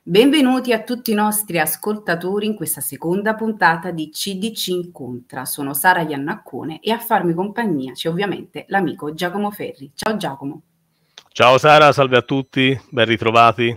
Benvenuti a tutti i nostri ascoltatori in questa seconda puntata di CDC Incontra. Sono Sara Iannaccone e a farmi compagnia c'è ovviamente l'amico Giacomo Ferri. Ciao Giacomo. Ciao Sara, salve a tutti, ben ritrovati.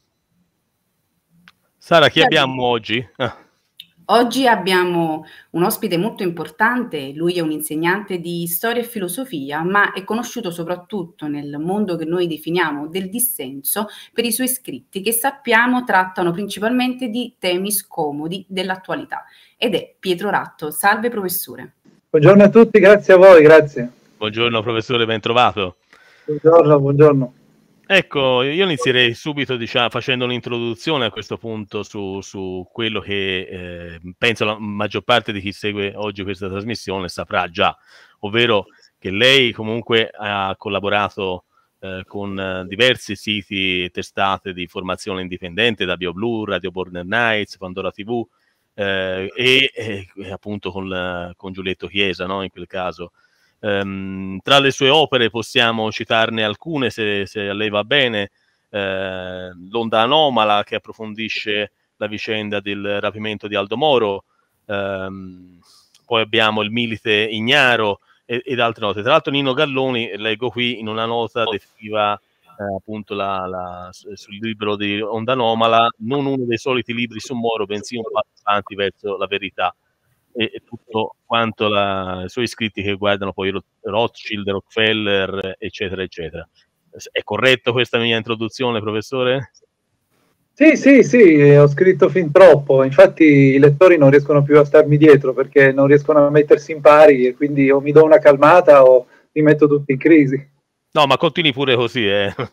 Sara, chi abbiamo oggi? Oggi abbiamo un ospite molto importante, lui è un insegnante di storia e filosofia, ma è conosciuto soprattutto nel mondo che noi definiamo del dissenso per i suoi scritti che sappiamo trattano principalmente di temi scomodi dell'attualità ed è Pietro Ratto. Salve professore. Buongiorno a tutti, grazie a voi, grazie. Buongiorno professore, ben trovato. Buongiorno. Ecco, io inizierei subito facendo un'introduzione a questo punto su quello che penso la maggior parte di chi segue oggi questa trasmissione saprà già, ovvero che lei comunque ha collaborato con diversi siti e testate di formazione indipendente, da BioBlue, Radio Border Nights, Pandora TV e appunto con Giulietto Chiesa, no? In quel caso. Tra le sue opere possiamo citarne alcune, se a lei va bene. L'Onda Anomala, che approfondisce la vicenda del rapimento di Aldo Moro, poi abbiamo Il Milite Ignaro ed altre note. Tra l'altro Nino Galloni, leggo qui in una nota, descriva appunto sul libro di Onda Anomala non uno dei soliti libri su Moro, bensì un passo avanti verso la verità. E tutto quanto i suoi scritti che guardano poi Rothschild, Rockefeller, eccetera, eccetera. È corretto questa mia introduzione, professore? Sì, ho scritto fin troppo, infatti i lettori non riescono più a starmi dietro perché non riescono a mettersi in pari e quindi o mi do una calmata o mi metto tutti in crisi. No, ma continui pure così,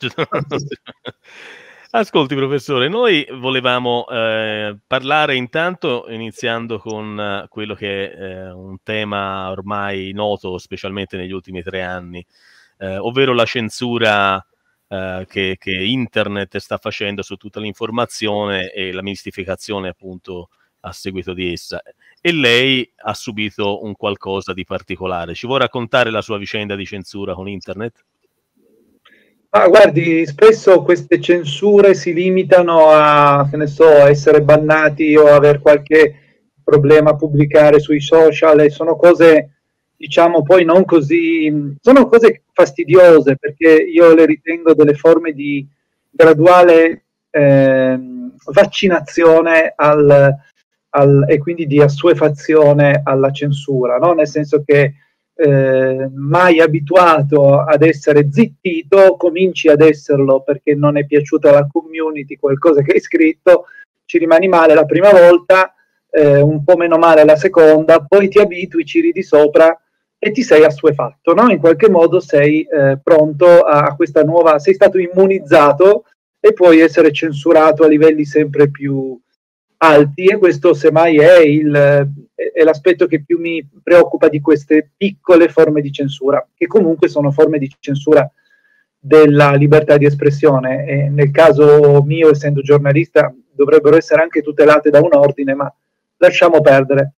Ascolti professore, noi volevamo parlare intanto iniziando con quello che è un tema ormai noto, specialmente negli ultimi 3 anni, ovvero la censura che internet sta facendo su tutta l'informazione e la mistificazione appunto a seguito di essa. E lei ha subito un qualcosa di particolare. Ci vuoi raccontare la sua vicenda di censura con internet? Ma guardi, spesso queste censure si limitano a, che ne so, essere bannati o aver qualche problema a pubblicare sui social e sono cose, diciamo, poi non così, sono cose fastidiose perché io le ritengo delle forme di graduale vaccinazione e quindi di assuefazione alla censura, no? Nel senso che mai abituato ad essere zittito, cominci ad esserlo perché non è piaciuta alla community qualcosa che hai scritto, ci rimani male la prima volta, un po' meno male la seconda, poi ti abitui, ci ridi sopra e ti sei assuefatto, no? In qualche modo sei pronto a questa nuova, sei stato immunizzato e puoi essere censurato a livelli sempre più alti, e questo semmai è l'aspetto che più mi preoccupa di queste piccole forme di censura, che comunque sono forme di censura della libertà di espressione e nel caso mio, essendo giornalista, dovrebbero essere anche tutelate da un ordine, ma lasciamo perdere.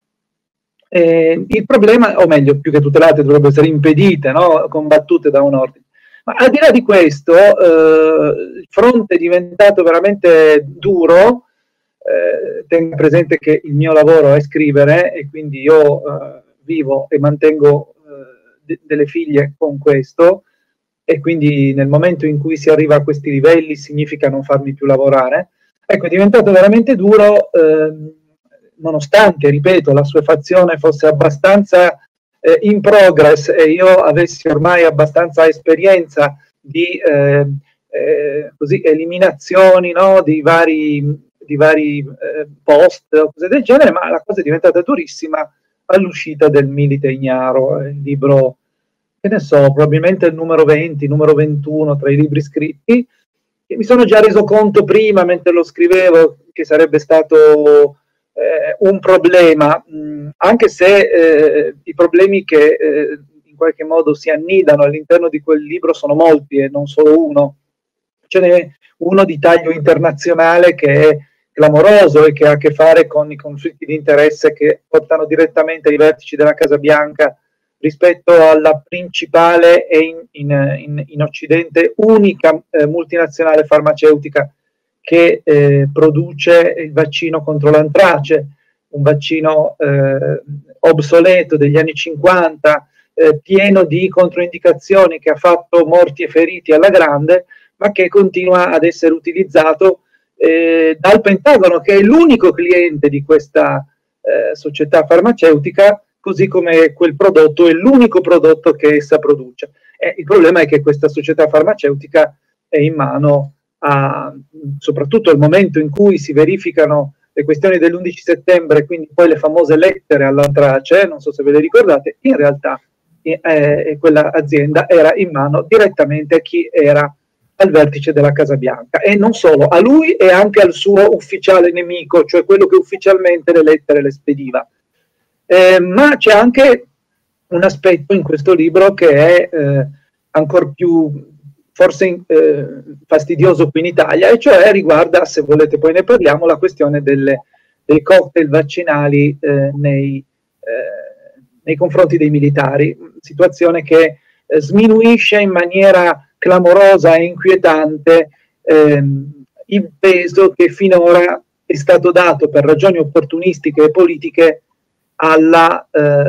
Il problema, o meglio, più che tutelate, dovrebbero essere impedite, no? Combattute da un ordine. Ma al di là di questo, il fronte è diventato veramente duro. Tengo presente che il mio lavoro è scrivere e quindi io vivo e mantengo delle figlie con questo, e quindi nel momento in cui si arriva a questi livelli significa non farmi più lavorare. Ecco, è diventato veramente duro, nonostante, ripeto, la assuefazione fosse abbastanza in progress e io avessi ormai abbastanza esperienza di così, eliminazioni, no, di vari post o cose del genere, ma la cosa è diventata durissima all'uscita del Milite Ignaro, il libro, che ne so, probabilmente il numero 20, numero 21 tra i libri scritti, e mi sono già reso conto prima, mentre lo scrivevo, che sarebbe stato un problema, anche se i problemi che in qualche modo si annidano all'interno di quel libro sono molti e non solo uno. Ce n'è uno di taglio internazionale che è clamoroso e che ha a che fare con i conflitti di interesse che portano direttamente ai vertici della Casa Bianca rispetto alla principale e in Occidente unica multinazionale farmaceutica che produce il vaccino contro l'antrace, un vaccino obsoleto degli anni 50, pieno di controindicazioni, che ha fatto morti e feriti alla grande, ma che continua ad essere utilizzato dal Pentagono, che è l'unico cliente di questa società farmaceutica, così come quel prodotto è l'unico prodotto che essa produce. Il problema è che questa società farmaceutica è in mano soprattutto al momento in cui si verificano le questioni dell'11 settembre, quindi poi le famose lettere all'antrace, non so se ve le ricordate, in realtà quella azienda era in mano direttamente a chi era al vertice della Casa Bianca, e non solo, a lui e anche al suo ufficiale nemico, cioè quello che ufficialmente le lettere le spediva. Ma c'è anche un aspetto in questo libro che è ancora più forse fastidioso qui in Italia, e cioè riguarda, se volete poi ne parliamo, la questione dei cocktail vaccinali nei confronti dei militari, situazione che sminuisce in maniera clamorosa e inquietante il peso che finora è stato dato per ragioni opportunistiche e politiche al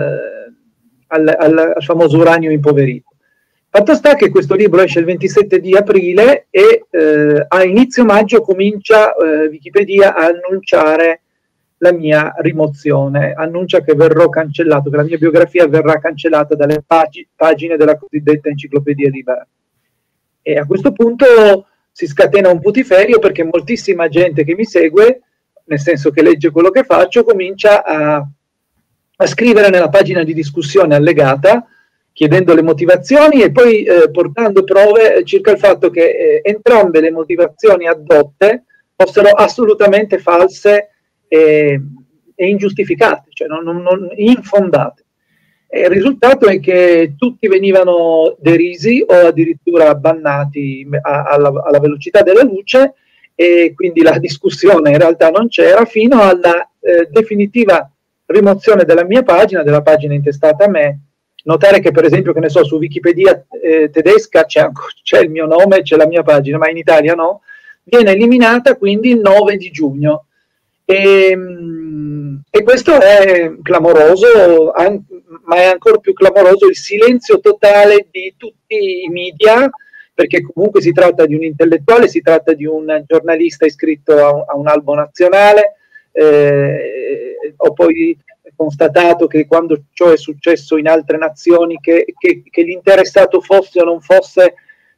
famoso uranio impoverito. Fatto sta che questo libro esce il 27 di aprile e a inizio maggio comincia Wikipedia a annunciare la mia rimozione, annuncia che verrò cancellato, che la mia biografia verrà cancellata dalle pagine della cosiddetta enciclopedia libera. E a questo punto si scatena un putiferio, perché moltissima gente che mi segue, nel senso che legge quello che faccio, comincia a scrivere nella pagina di discussione allegata, chiedendo le motivazioni e poi portando prove circa il fatto che entrambe le motivazioni addotte fossero assolutamente false e ingiustificate, cioè non infondate. E il risultato è che tutti venivano derisi o addirittura bannati alla velocità della luce, e quindi la discussione in realtà non c'era, fino alla definitiva rimozione della mia pagina, della pagina intestata a me. Notare che, per esempio, che ne so, su Wikipedia tedesca c'è il mio nome, c'è la mia pagina, ma in Italia no, viene eliminata quindi il 9 di giugno. E questo è clamoroso, ma è ancora più clamoroso il silenzio totale di tutti i media, perché comunque si tratta di un intellettuale, si tratta di un giornalista iscritto a un albo nazionale. Ho poi constatato che quando ciò è successo in altre nazioni, che l'interessato fosse o non fosse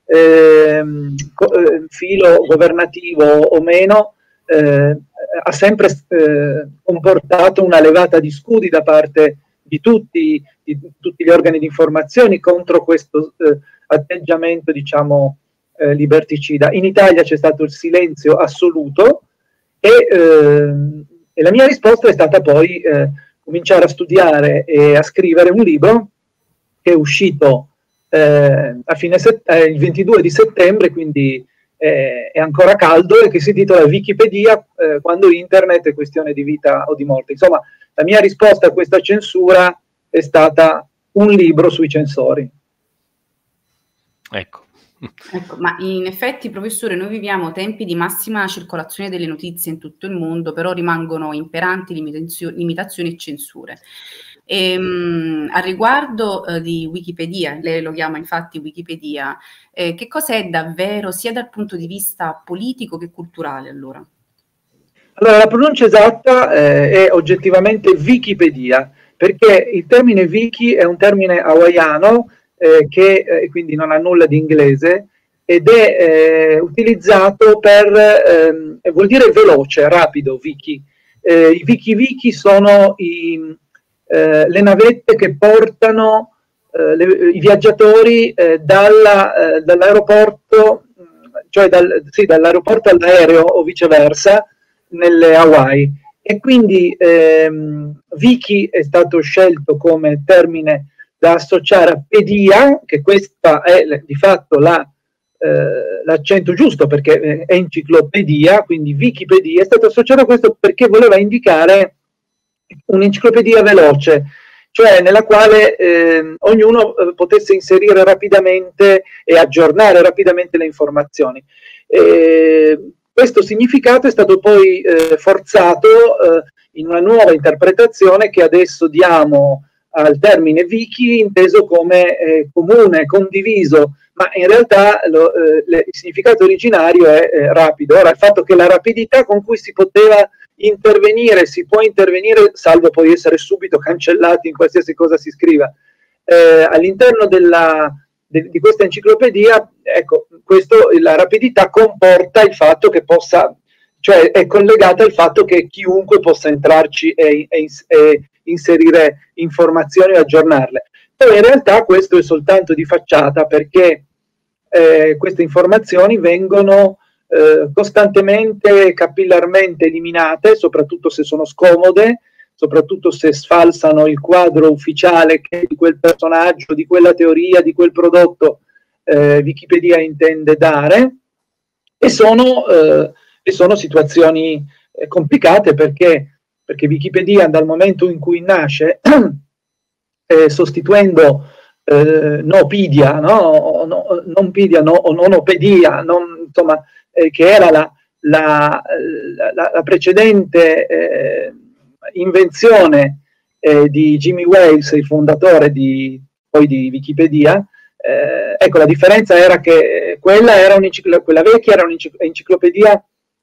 filo governativo o meno, ha sempre comportato una levata di scudi da parte di tutti gli organi di informazione contro questo atteggiamento, diciamo, liberticida. In Italia c'è stato il silenzio assoluto e la mia risposta è stata poi cominciare a studiare e a scrivere un libro che è uscito il 22 di settembre, quindi è ancora caldo, e che si intitola Wikipedia, quando internet è questione di vita o di morte. Insomma, la mia risposta a questa censura è stata un libro sui censori. Ecco, ma in effetti, professore, noi viviamo tempi di massima circolazione delle notizie in tutto il mondo, però rimangono imperanti limitazioni e censure. A riguardo di Wikipedia, lei lo chiama infatti Wikipedia, che cos'è davvero, sia dal punto di vista politico che culturale, allora? Allora, la pronuncia esatta è oggettivamente Wikipedia, perché il termine wiki è un termine hawaiano che quindi non ha nulla di inglese, ed è utilizzato vuol dire veloce, rapido, wiki. I wiki sono le navette che portano i viaggiatori dall'aeroporto, cioè dall'aeroporto all'aereo o viceversa, nelle Hawaii. E quindi wiki è stato scelto come termine da associare a pedia, che questa è di fatto l'accento giusto, perché è enciclopedia, quindi Wikipedia è stato associato a questo perché voleva indicare un'enciclopedia veloce, cioè nella quale ognuno potesse inserire rapidamente e aggiornare rapidamente le informazioni. Questo significato è stato poi forzato in una nuova interpretazione che adesso diamo al termine wiki, inteso come comune, condiviso, ma in realtà il significato originario è rapido. Ora, il fatto che la rapidità con cui si poteva intervenire, si può intervenire, salvo poi essere subito cancellati in qualsiasi cosa si scriva, all'interno di questa enciclopedia, ecco, la rapidità comporta il fatto che possa, cioè è collegata al fatto che chiunque possa entrarci e inserire informazioni e aggiornarle. Poi in realtà questo è soltanto di facciata, perché queste informazioni vengono costantemente, capillarmente eliminate, soprattutto se sono scomode, soprattutto se sfalsano il quadro ufficiale che di quel personaggio, di quella teoria, di quel prodotto Wikipedia intende dare, e sono situazioni complicate perché Wikipedia, dal momento in cui nasce, sostituendo Nopedia, Nonpedia, o Nonopedia, insomma, che era la precedente invenzione di Jimmy Wales, il fondatore poi di Wikipedia. Ecco, la differenza era che quella vecchia era un'enciclopedia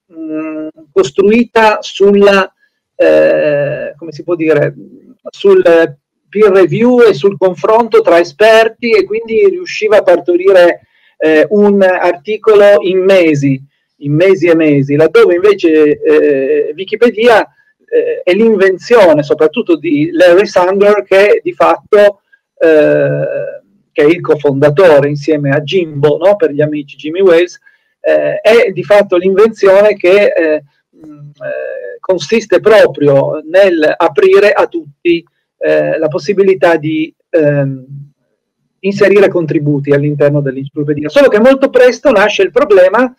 costruita sulla, come si può dire, sul peer review e sul confronto tra esperti, e quindi riusciva a partorire un articolo in mesi e mesi, laddove invece Wikipedia è l'invenzione soprattutto di Larry Sanger, che di fatto che è il cofondatore insieme a Jimbo, no? Per gli amici Jimmy Wales, è di fatto l'invenzione che consiste proprio nel aprire a tutti la possibilità di inserire contributi all'interno dell'enciclopedia. Solo che molto presto nasce il problema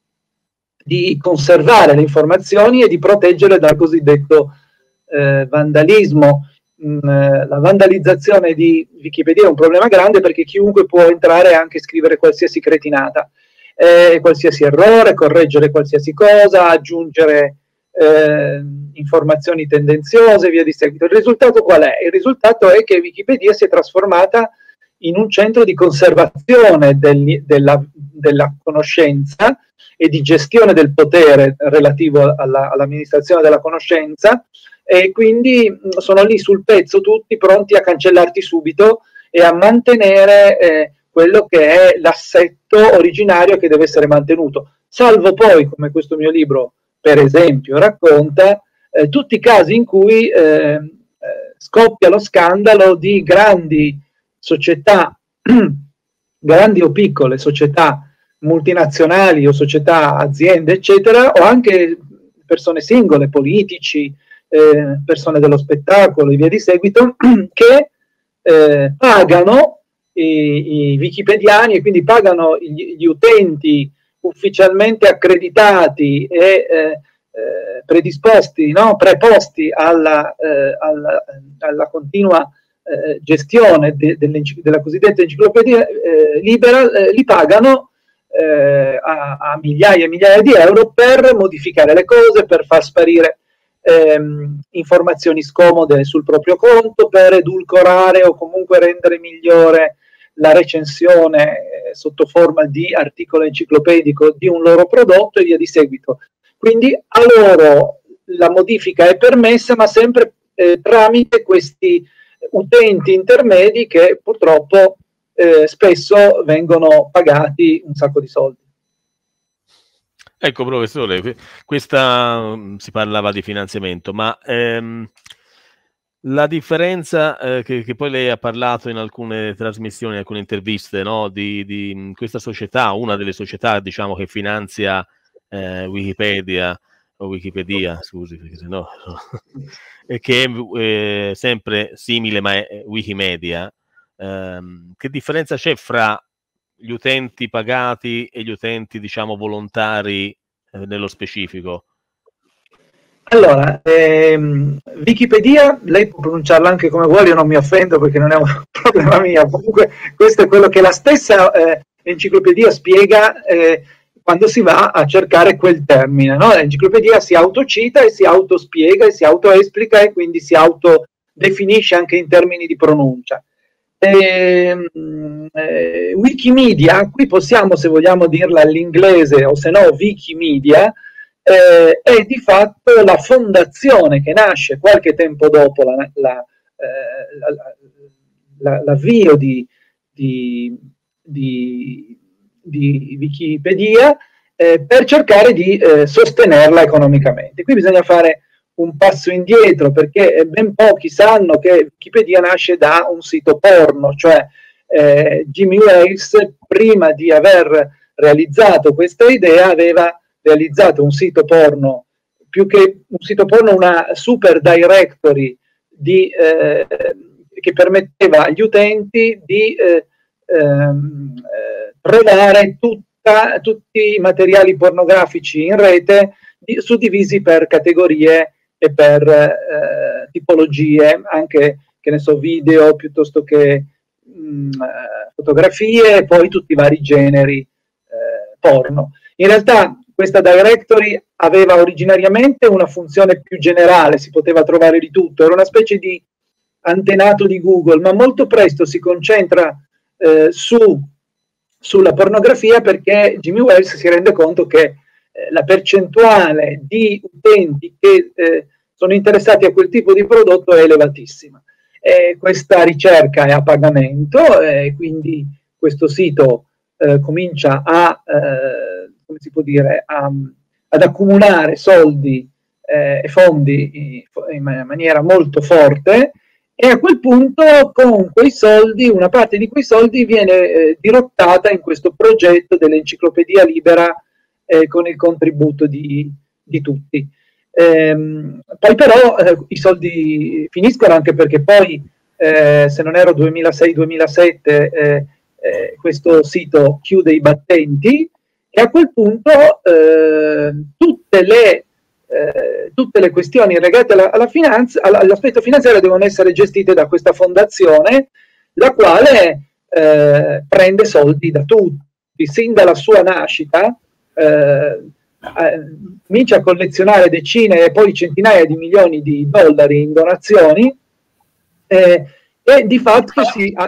di conservare le informazioni e di proteggerle dal cosiddetto vandalismo. La vandalizzazione di Wikipedia è un problema grande, perché chiunque può entrare e anche scrivere qualsiasi cretinata, qualsiasi errore, correggere qualsiasi cosa, aggiungere informazioni tendenziose e via di seguito. Il risultato qual è? Il risultato è che Wikipedia si è trasformata in un centro di conservazione della conoscenza e di gestione del potere relativo all'amministrazione della conoscenza, e quindi sono lì sul pezzo tutti pronti a cancellarti subito e a mantenere quello che è l'assetto originario che deve essere mantenuto, salvo poi, come questo mio libro per esempio racconta, tutti i casi in cui scoppia lo scandalo di grandi società, grandi o piccole società multinazionali o società, aziende, eccetera, o anche persone singole, politici, persone dello spettacolo e via di seguito, che pagano i wikipediani, e quindi pagano gli utenti ufficialmente accreditati e predisposti, no? Preposti alla continua gestione della cosiddetta enciclopedia libera, li pagano a migliaia e migliaia di euro per modificare le cose, per far sparire informazioni scomode sul proprio conto, per edulcorare o comunque rendere migliore la recensione sotto forma di articolo enciclopedico di un loro prodotto e via di seguito. Quindi a loro la modifica è permessa, ma sempre tramite questi utenti intermedi che purtroppo spesso vengono pagati un sacco di soldi. Ecco, professore, questa si parlava di finanziamento, ma la differenza che poi lei ha parlato in alcune trasmissioni, in alcune interviste, no, di questa società, una delle società, diciamo, che finanzia Wikipedia, scusi, perché sennò che è sempre simile, ma è Wikimedia. Che differenza c'è fra gli utenti pagati e gli utenti, diciamo, volontari nello specifico? Allora, Wikipedia, lei può pronunciarla anche come vuole, io non mi offendo perché non è un problema mio. Comunque questo è quello che la stessa enciclopedia spiega quando si va a cercare quel termine, no? L'enciclopedia si autocita e si autospiega e si autoesplica e quindi si autodefinisce anche in termini di pronuncia. Wikimedia, qui possiamo, se vogliamo dirla all'inglese o se no Wikimedia, è di fatto la fondazione che nasce qualche tempo dopo l'avvio di Wikipedia, per cercare di sostenerla economicamente. Qui bisogna fare un passo indietro, perché ben pochi sanno che Wikipedia nasce da un sito porno, cioè Jimmy Wales, prima di aver realizzato questa idea, aveva realizzato un sito porno, più che un sito porno, una super directory che permetteva agli utenti di trovare tutti i materiali pornografici in rete, suddivisi per categorie e per tipologie, anche, che ne so, video piuttosto che fotografie, e poi tutti i vari generi porno. In realtà questa directory aveva originariamente una funzione più generale, si poteva trovare di tutto, era una specie di antenato di Google, ma molto presto si concentra sulla pornografia, perché Jimmy Wales si rende conto che la percentuale di utenti che sono interessati a quel tipo di prodotto è elevatissima. Questa ricerca è a pagamento, quindi questo sito comincia a, come si può dire, ad accumulare soldi e fondi in maniera molto forte, e a quel punto con quei soldi, una parte di quei soldi viene dirottata in questo progetto dell'enciclopedia libera, con il contributo di tutti. Poi però i soldi finiscono, anche perché poi, se non ero 2006-2007, questo sito chiude i battenti, e a quel punto tutte le questioni legate alla finanza, all'aspetto finanziario, devono essere gestite da questa fondazione, la quale prende soldi da tutti, sin dalla sua nascita. Comincia a collezionare decine e poi centinaia di milioni di dollari in donazioni, e di fatto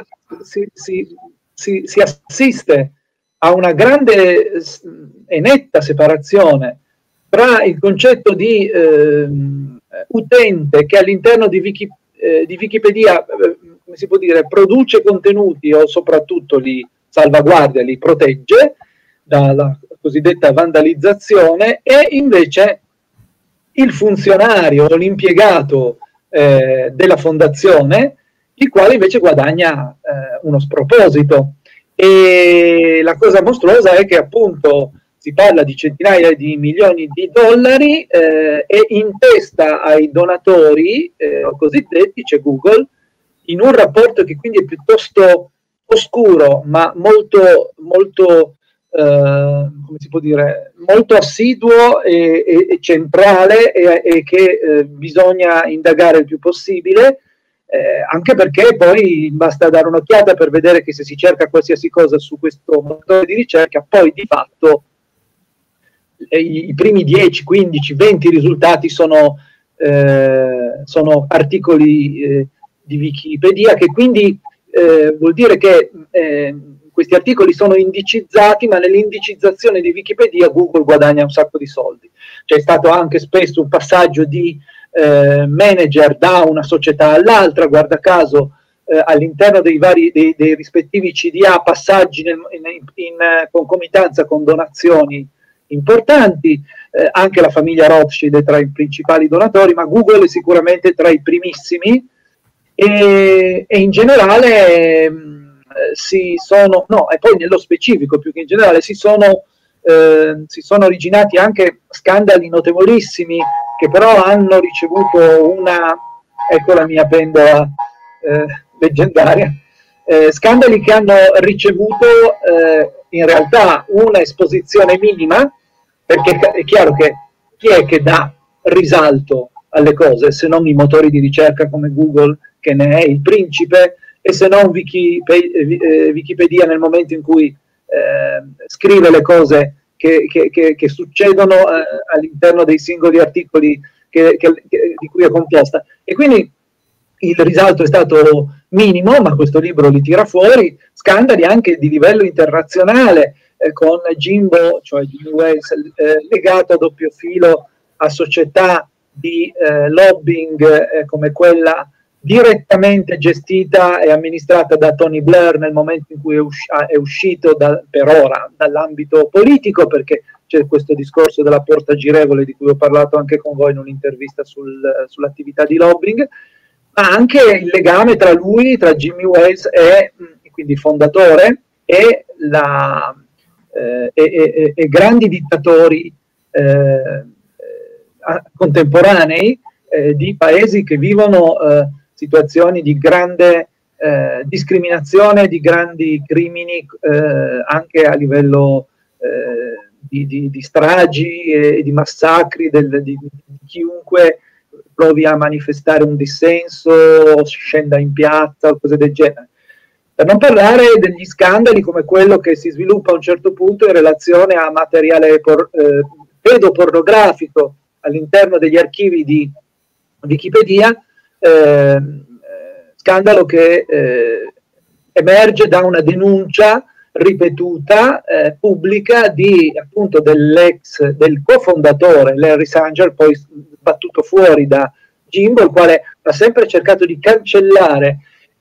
si assiste a una grande e netta separazione tra il concetto di utente, che all'interno di Wikipedia, come si può dire, produce contenuti o soprattutto li salvaguardia, li protegge dalla cosiddetta vandalizzazione, e invece il funzionario o l'impiegato della fondazione, il quale invece guadagna uno sproposito. E la cosa mostruosa è che appunto si parla di centinaia di milioni di dollari, e in testa ai donatori cosiddetti c'è Google, in un rapporto che quindi è piuttosto oscuro, ma molto come si può dire, molto assiduo e centrale, e che bisogna indagare il più possibile, anche perché poi basta dare un'occhiata per vedere che se si cerca qualsiasi cosa su questo motore di ricerca, poi di fatto i primi 10, 15, 20 risultati sono articoli di Wikipedia, che quindi vuol dire che questi articoli sono indicizzati, ma nell'indicizzazione di Wikipedia Google guadagna un sacco di soldi. C'è stato anche spesso un passaggio di manager da una società all'altra, guarda caso all'interno dei rispettivi CDA, passaggi in concomitanza con donazioni importanti. Anche la famiglia Rothschild è tra i principali donatori, ma Google è sicuramente tra i primissimi, e in generale e poi nello specifico, più che in generale, si sono originati anche scandali notevolissimi, che però hanno ricevuto ecco la mia pendola leggendaria, scandali che hanno ricevuto in realtà una esposizione minima, perché è chiaro che chi è che dà risalto alle cose, se non i motori di ricerca come Google, che ne è il principe, e se non Wikipedia nel momento in cui scrive le cose che succedono all'interno dei singoli articoli di cui è composta. E quindi il risalto è stato minimo, ma questo libro li tira fuori, scandali anche di livello internazionale, con Jimbo, cioè Jimmy Wales, legato a doppio filo a società di lobbying come quella direttamente gestita e amministrata da Tony Blair nel momento in cui è uscito per ora dall'ambito politico, perché c'è questo discorso della porta girevole di cui ho parlato anche con voi in un'intervista sull'attività di lobbying, ma anche il legame tra lui, tra Jimmy Wales e quindi fondatore, e grandi dittatori contemporanei di paesi che vivono situazioni di grande discriminazione, di grandi crimini, anche a livello di stragi e di massacri di chiunque provi a manifestare un dissenso, scenda in piazza o cose del genere. Per non parlare degli scandali come quello che si sviluppa a un certo punto in relazione a materiale pedopornografico all'interno degli archivi di Wikipedia, scandalo che emerge da una denuncia ripetuta, pubblica, appunto del cofondatore Larry Sanger, poi battuto fuori da Jimbo, il quale ha sempre cercato di cancellare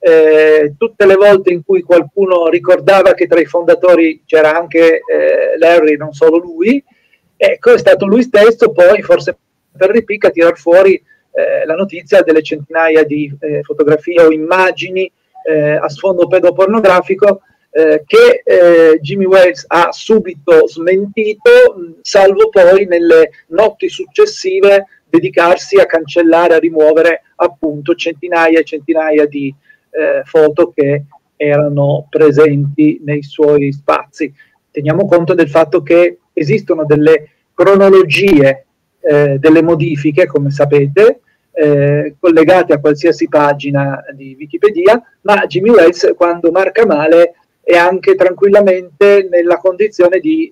tutte le volte in cui qualcuno ricordava che tra i fondatori c'era anche Larry, non solo lui. Ecco, è stato lui stesso poi, forse per ripicca, a tirar fuori la notizia delle centinaia di fotografie o immagini a sfondo pedopornografico che Jimmy Wales ha subito smentito, salvo poi nelle notti successive dedicarsi a cancellare, a rimuovere appunto centinaia e centinaia di foto che erano presenti nei suoi spazi. Teniamo conto del fatto che esistono delle cronologie delle modifiche, come sapete, collegate a qualsiasi pagina di Wikipedia, ma Jimmy Wales, quando marca male, è anche tranquillamente nella condizione di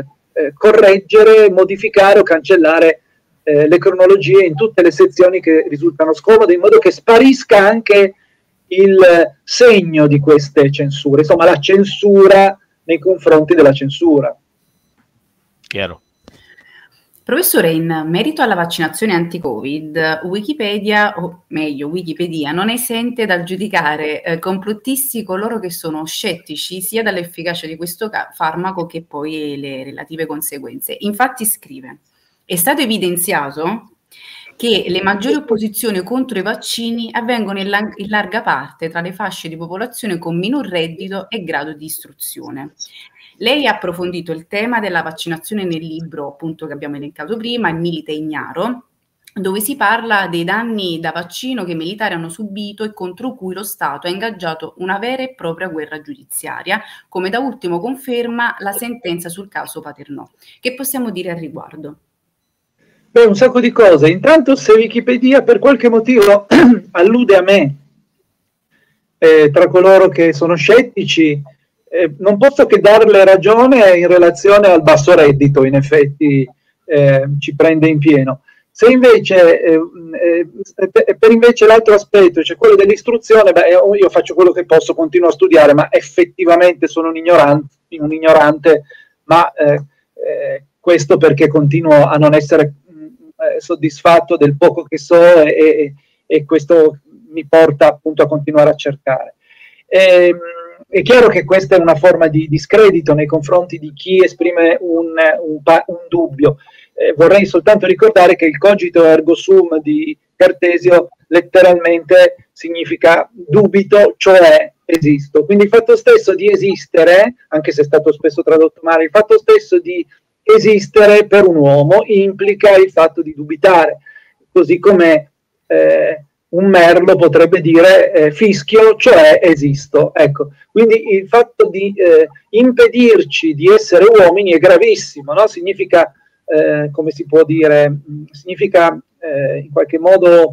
correggere, modificare o cancellare le cronologie in tutte le sezioni che risultano scomode, in modo che sparisca anche il segno di queste censure, insomma la censura nei confronti della censura. Chiaro. Professore, in merito alla vaccinazione anti-Covid, Wikipedia, o meglio Wikipedia, non è esente dal giudicare complottisti coloro che sono scettici sia dall'efficacia di questo farmaco che poi le relative conseguenze. Infatti scrive: è stato evidenziato che le maggiori opposizioni contro i vaccini avvengono in larga parte tra le fasce di popolazione con minor reddito e grado di istruzione. Lei ha approfondito il tema della vaccinazione nel libro, appunto, che abbiamo elencato prima, Il milite ignaro, dove si parla dei danni da vaccino che i militari hanno subito e contro cui lo Stato ha ingaggiato una vera e propria guerra giudiziaria, come da ultimo conferma la sentenza sul caso Paternò. Che possiamo dire al riguardo? Beh, un sacco di cose. Intanto, se Wikipedia per qualche motivo allude a me, tra coloro che sono scettici, non posso che darle ragione in relazione al basso reddito, in effetti ci prende in pieno. Se invece, per invece l'altro aspetto, cioè quello dell'istruzione, io faccio quello che posso, continuo a studiare, ma effettivamente sono un ignorante, ma questo perché continuo a non essere soddisfatto del poco che so e questo mi porta appunto a continuare a cercare. È chiaro che questa è una forma di discredito nei confronti di chi esprime un dubbio. Vorrei soltanto ricordare che il cogito ergo sum di Cartesio letteralmente significa dubito, cioè esisto. Quindi il fatto stesso di esistere, anche se è stato spesso tradotto male, il fatto stesso di esistere per un uomo implica il fatto di dubitare, così come un merlo potrebbe dire fischio, cioè esisto. Ecco, quindi il fatto di impedirci di essere uomini è gravissimo, no? Significa, come si può dire, significa in qualche modo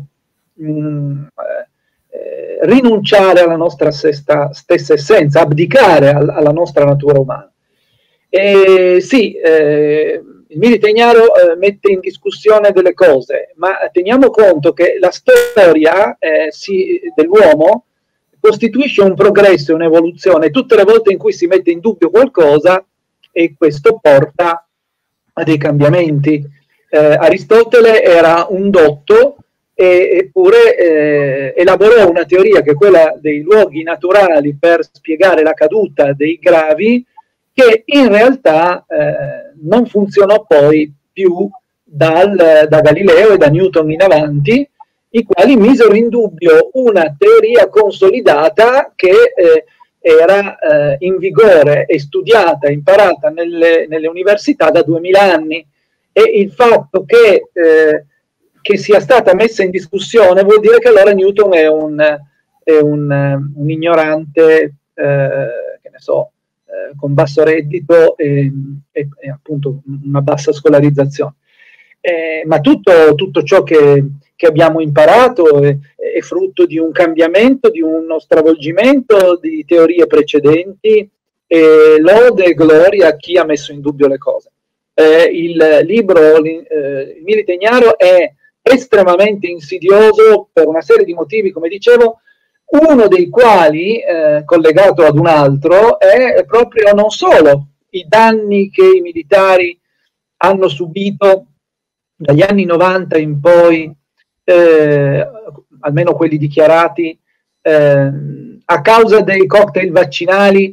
rinunciare alla nostra stessa essenza, abdicare alla nostra natura umana. Sì, il Milite Ignaro mette in discussione delle cose, ma teniamo conto che la storia dell'uomo costituisce un progresso e un'evoluzione tutte le volte in cui si mette in dubbio qualcosa, e questo porta a dei cambiamenti. Aristotele era un dotto, eppure elaborò una teoria che è quella dei luoghi naturali per spiegare la caduta dei gravi, che in realtà non funzionò poi più da Galileo e da Newton in avanti, i quali misero in dubbio una teoria consolidata che era in vigore e studiata, imparata nelle università da 2000 anni. E il fatto che sia stata messa in discussione vuol dire che allora Newton è un ignorante, che ne so, con basso reddito e appunto una bassa scolarizzazione. Ma tutto ciò che abbiamo imparato è frutto di un cambiamento, di uno stravolgimento di teorie precedenti, e lode e gloria a chi ha messo in dubbio le cose. Il libro Il Milite Ignaro è estremamente insidioso per una serie di motivi, come dicevo, uno dei quali, collegato ad un altro, è proprio non solo i danni che i militari hanno subito dagli anni 90 in poi, almeno quelli dichiarati, a causa dei cocktail vaccinali,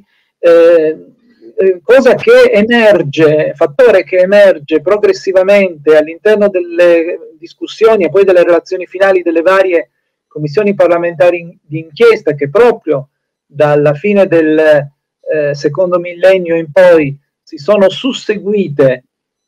cosa che emerge, fattore che emerge progressivamente all'interno delle discussioni e poi delle relazioni finali delle varie commissioni parlamentari di inchiesta, che proprio dalla fine del secondo millennio in poi si sono susseguite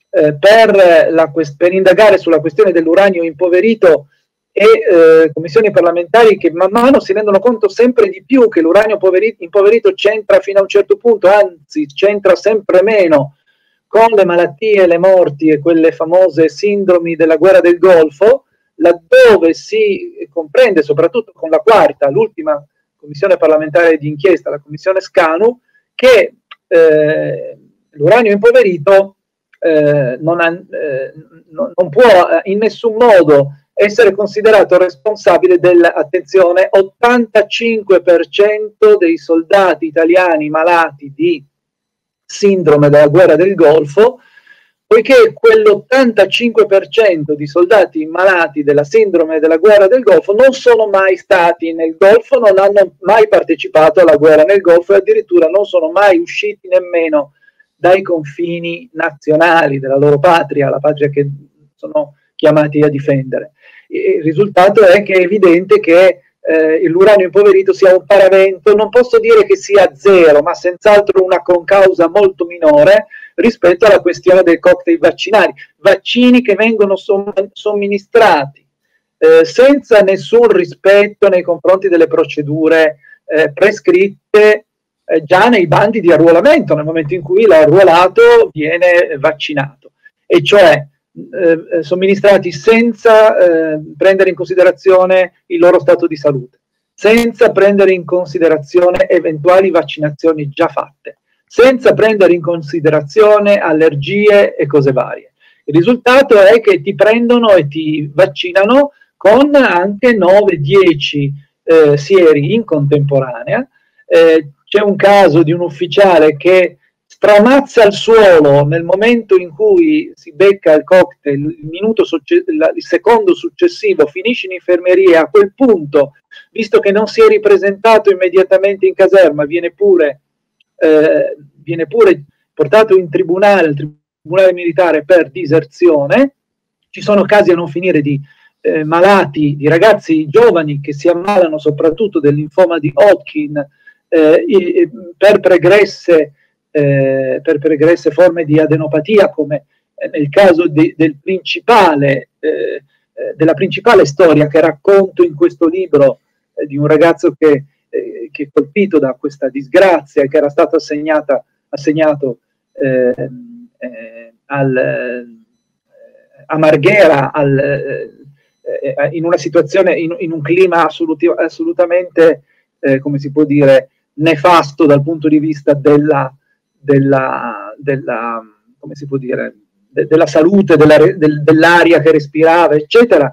per indagare sulla questione dell'uranio impoverito, e commissioni parlamentari che man mano si rendono conto sempre di più che l'uranio impoverito c'entra fino a un certo punto, anzi c'entra sempre meno con le malattie, le morti e quelle famose sindromi della guerra del Golfo, laddove si comprende, soprattutto con la quarta, l'ultima commissione parlamentare di inchiesta, la commissione Scanu, che l'uranio impoverito non può in nessun modo essere considerato responsabile attenzione, 85% dei soldati italiani malati di sindrome della guerra del Golfo, poiché quell'85% di soldati malati della sindrome della guerra del Golfo non sono mai stati nel Golfo, non hanno mai partecipato alla guerra nel Golfo e addirittura non sono mai usciti nemmeno dai confini nazionali della loro patria, la patria che sono chiamati a difendere. Il risultato è che è evidente che l'uranio impoverito sia un paravento, non posso dire che sia zero, ma senz'altro una concausa molto minore rispetto alla questione del cocktail vaccinali, vaccini che vengono somministrati senza nessun rispetto nei confronti delle procedure prescritte già nei bandi di arruolamento, nel momento in cui l'arruolato viene vaccinato, e cioè somministrati senza prendere in considerazione il loro stato di salute, senza prendere in considerazione eventuali vaccinazioni già fatte, senza prendere in considerazione allergie e cose varie. Il risultato è che ti prendono e ti vaccinano con anche 9-10 sieri in contemporanea. C'è un caso di un ufficiale che stramazza al suolo nel momento in cui si becca il cocktail, il secondo successivo finisce in infermeria. A quel punto, visto che non si è ripresentato immediatamente in caserma, viene pure portato in tribunale, il tribunale militare, per diserzione. Ci sono casi a non finire di malati, di ragazzi giovani che si ammalano soprattutto del linfoma di Hodgkin per pregresse forme di adenopatia, come nel caso della principale storia che racconto in questo libro, di un ragazzo che è colpito da questa disgrazia e che era stato assegnato a Marghera in una situazione, in un clima assolutamente come si può dire, nefasto dal punto di vista della come si può dire, della salute, dell'aria che respirava, eccetera,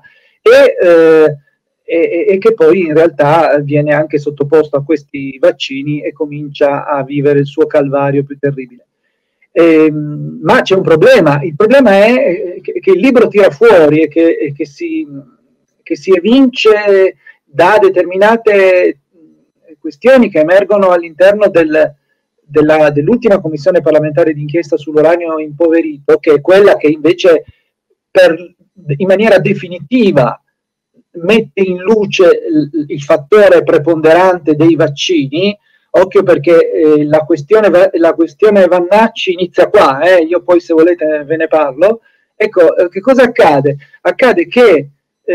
e che poi in realtà viene anche sottoposto a questi vaccini e comincia a vivere il suo calvario più terribile. Ma c'è un problema. Il problema è che il libro tira fuori e che si evince da determinate questioni che emergono all'interno dell'ultima commissione parlamentare d'inchiesta sull'uranio impoverito, che è quella che invece in maniera definitiva mette in luce il fattore preponderante dei vaccini. Occhio, perché la questione Vannacci inizia qua, io poi se volete ve ne parlo. Ecco, che cosa accade? Accade che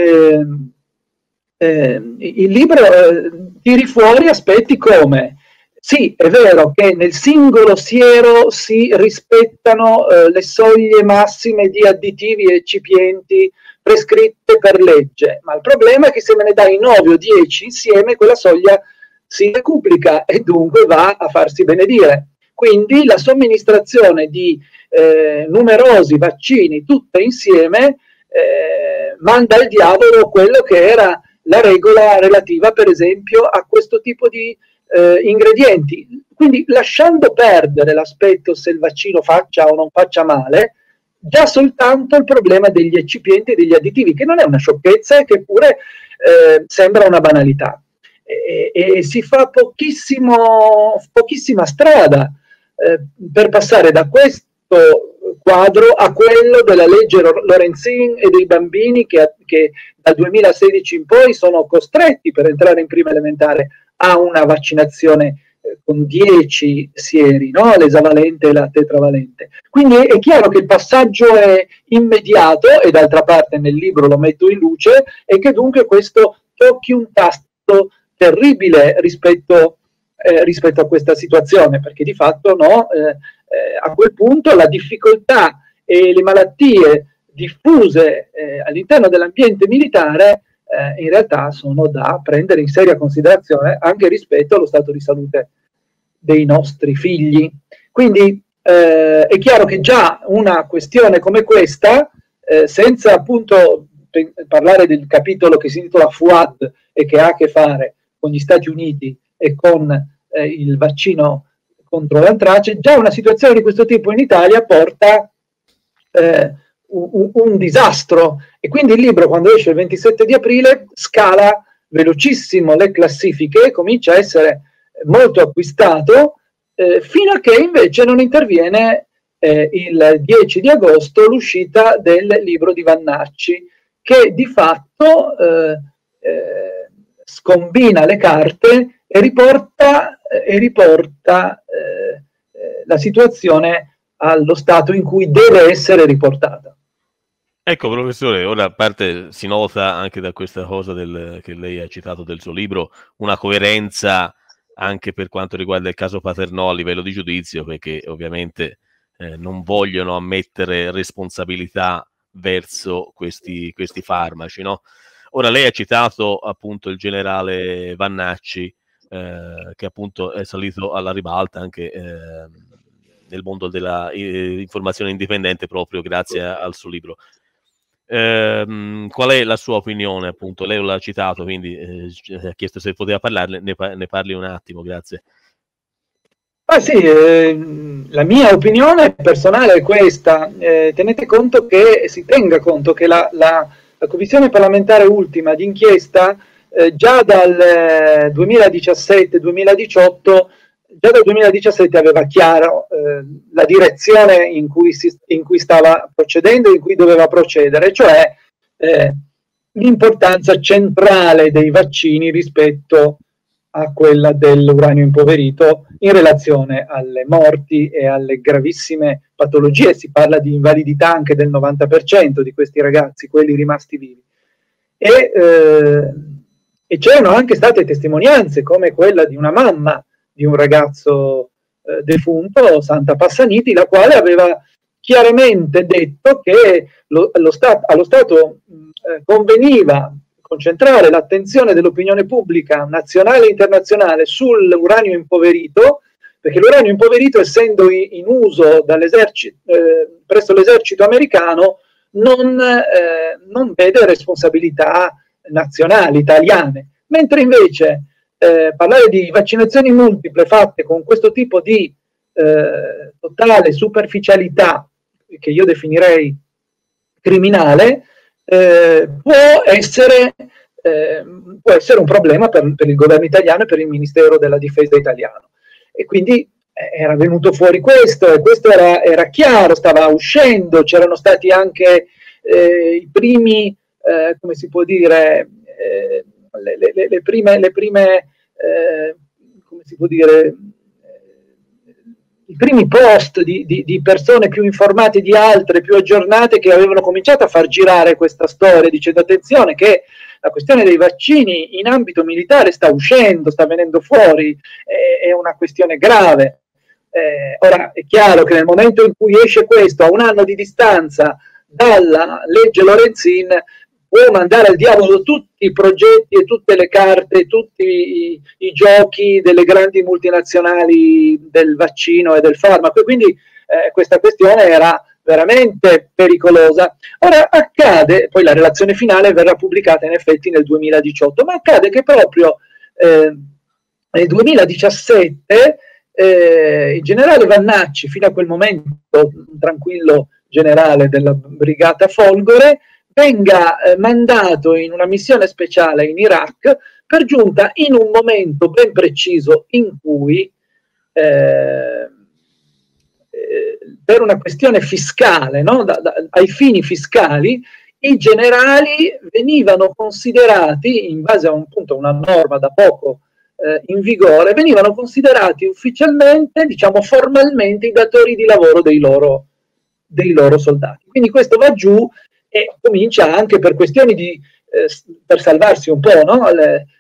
il libro tiri fuori aspetti come: sì, è vero che nel singolo siero si rispettano le soglie massime di additivi e eccipienti prescritte per legge, ma il problema è che se me ne dai 9 o 10 insieme, quella soglia si decuplica e dunque va a farsi benedire. Quindi la somministrazione di numerosi vaccini tutte insieme manda al diavolo quello che era la regola relativa, per esempio, a questo tipo di ingredienti. Quindi, lasciando perdere l'aspetto se il vaccino faccia o non faccia male, già soltanto il problema degli eccipienti e degli additivi, che non è una sciocchezza e che pure sembra una banalità. E si fa pochissima strada per passare da questo quadro a quello della legge Lorenzin e dei bambini che dal 2016 in poi sono costretti, per entrare in prima elementare, a una vaccinazione con 10 sieri, no? L'esavalente e la tetravalente. Quindi è chiaro che il passaggio è immediato, e d'altra parte nel libro lo metto in luce, e che dunque questo tocchi un tasto terribile rispetto a questa situazione, perché di fatto a quel punto la difficoltà e le malattie diffuse all'interno dell'ambiente militare in realtà sono da prendere in seria considerazione anche rispetto allo stato di salute dei nostri figli. Quindi è chiaro che già una questione come questa, senza appunto parlare del capitolo che si intitola Fuad e che ha a che fare con gli Stati Uniti e con il vaccino contro l'antrace, già una situazione di questo tipo in Italia porta un disastro, e quindi il libro, quando esce il 27 di aprile, scala velocissimo le classifiche, comincia a essere molto acquistato, fino a che invece non interviene il 10 di agosto l'uscita del libro di Vannacci, che di fatto scombina le carte e riporta la situazione allo stato in cui deve essere riportata. Ecco, professore, ora a parte si nota anche da questa cosa che lei ha citato del suo libro una coerenza anche per quanto riguarda il caso Paternò a livello di giudizio, perché ovviamente non vogliono ammettere responsabilità verso questi farmaci, no? Ora lei ha citato appunto il generale Vannacci, che appunto è salito alla ribalta anche nel mondo della informazione indipendente proprio grazie al suo libro. Qual è la sua opinione? Appunto, lei l'ha citato, quindi ha chiesto se poteva parlarne, ne parli un attimo, grazie. Sì, la mia opinione personale è questa. Tenete conto che si tenga conto che la commissione parlamentare ultima d'inchiesta già dal 2017-2018 già dal 2017 aveva chiaro la direzione in cui stava procedendo, in cui doveva procedere, cioè l'importanza centrale dei vaccini rispetto a quella dell'uranio impoverito in relazione alle morti e alle gravissime patologie. Si parla di invalidità anche del 90% di questi ragazzi, quelli rimasti vivi. E c'erano anche state testimonianze come quella di una mamma di un ragazzo defunto, Santa Passaniti, la quale aveva chiaramente detto che allo Stato conveniva concentrare l'attenzione dell'opinione pubblica nazionale e internazionale sull'uranio impoverito, perché l'uranio impoverito, essendo in uso presso l'esercito americano, non vede responsabilità nazionali, italiane, mentre invece parlare di vaccinazioni multiple fatte con questo tipo di totale superficialità, che io definirei criminale, può essere un problema per il governo italiano e per il Ministero della Difesa italiano. E quindi era venuto fuori questo, e questo era chiaro, stava uscendo, c'erano stati anche i primi, come si può dire, le prime come si può dire, i primi post di persone più informate di altre, più aggiornate, che avevano cominciato a far girare questa storia, dicendo attenzione che la questione dei vaccini in ambito militare sta uscendo, sta venendo fuori, è una questione grave. Ora è chiaro che nel momento in cui esce questo a un anno di distanza dalla legge Lorenzin, può mandare al diavolo tutti i progetti e tutte le carte, tutti i giochi delle grandi multinazionali del vaccino e del farmaco, e quindi questa questione era veramente pericolosa. Ora accade, poi la relazione finale verrà pubblicata in effetti nel 2018, ma accade che proprio nel 2017 il generale Vannacci, fino a quel momento un tranquillo generale della brigata Folgore, venga mandato in una missione speciale in Iraq, per giunta in un momento ben preciso in cui per una questione fiscale, no? Ai fini fiscali, i generali venivano considerati, in base a una norma da poco in vigore, venivano considerati ufficialmente, diciamo formalmente, i datori di lavoro dei loro soldati. Quindi questo va giù e comincia anche per questioni di per salvarsi un po', no?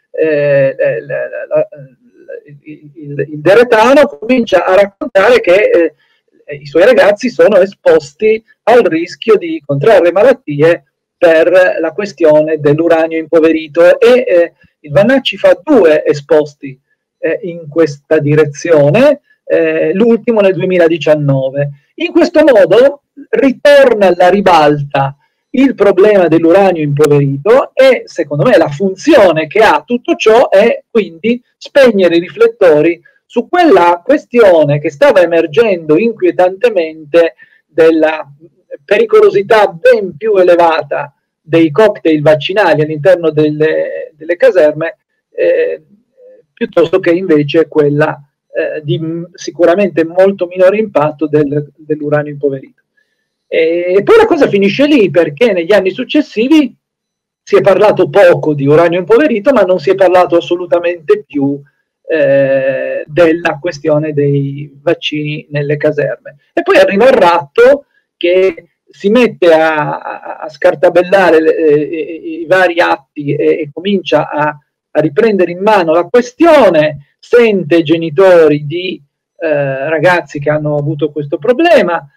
Il Deretano comincia a raccontare che i suoi ragazzi sono esposti al rischio di contrarre malattie per la questione dell'uranio impoverito, e il Vannacci fa 2 esposti in questa direzione, l'ultimo nel 2019. In questo modo ritorna alla ribalta il problema dell'uranio impoverito, e secondo me la funzione che ha tutto ciò è quindi spegnere i riflettori su quella questione che stava emergendo inquietantemente della pericolosità ben più elevata dei cocktail vaccinali all'interno delle caserme, piuttosto che invece quella di sicuramente molto minore impatto dell'uranio impoverito. E poi la cosa finisce lì, perché negli anni successivi si è parlato poco di uranio impoverito, ma non si è parlato assolutamente più della questione dei vaccini nelle caserme. E poi arriva il ratto che si mette a scartabellare i vari atti e comincia a riprendere in mano la questione, sente genitori di ragazzi che hanno avuto questo problema,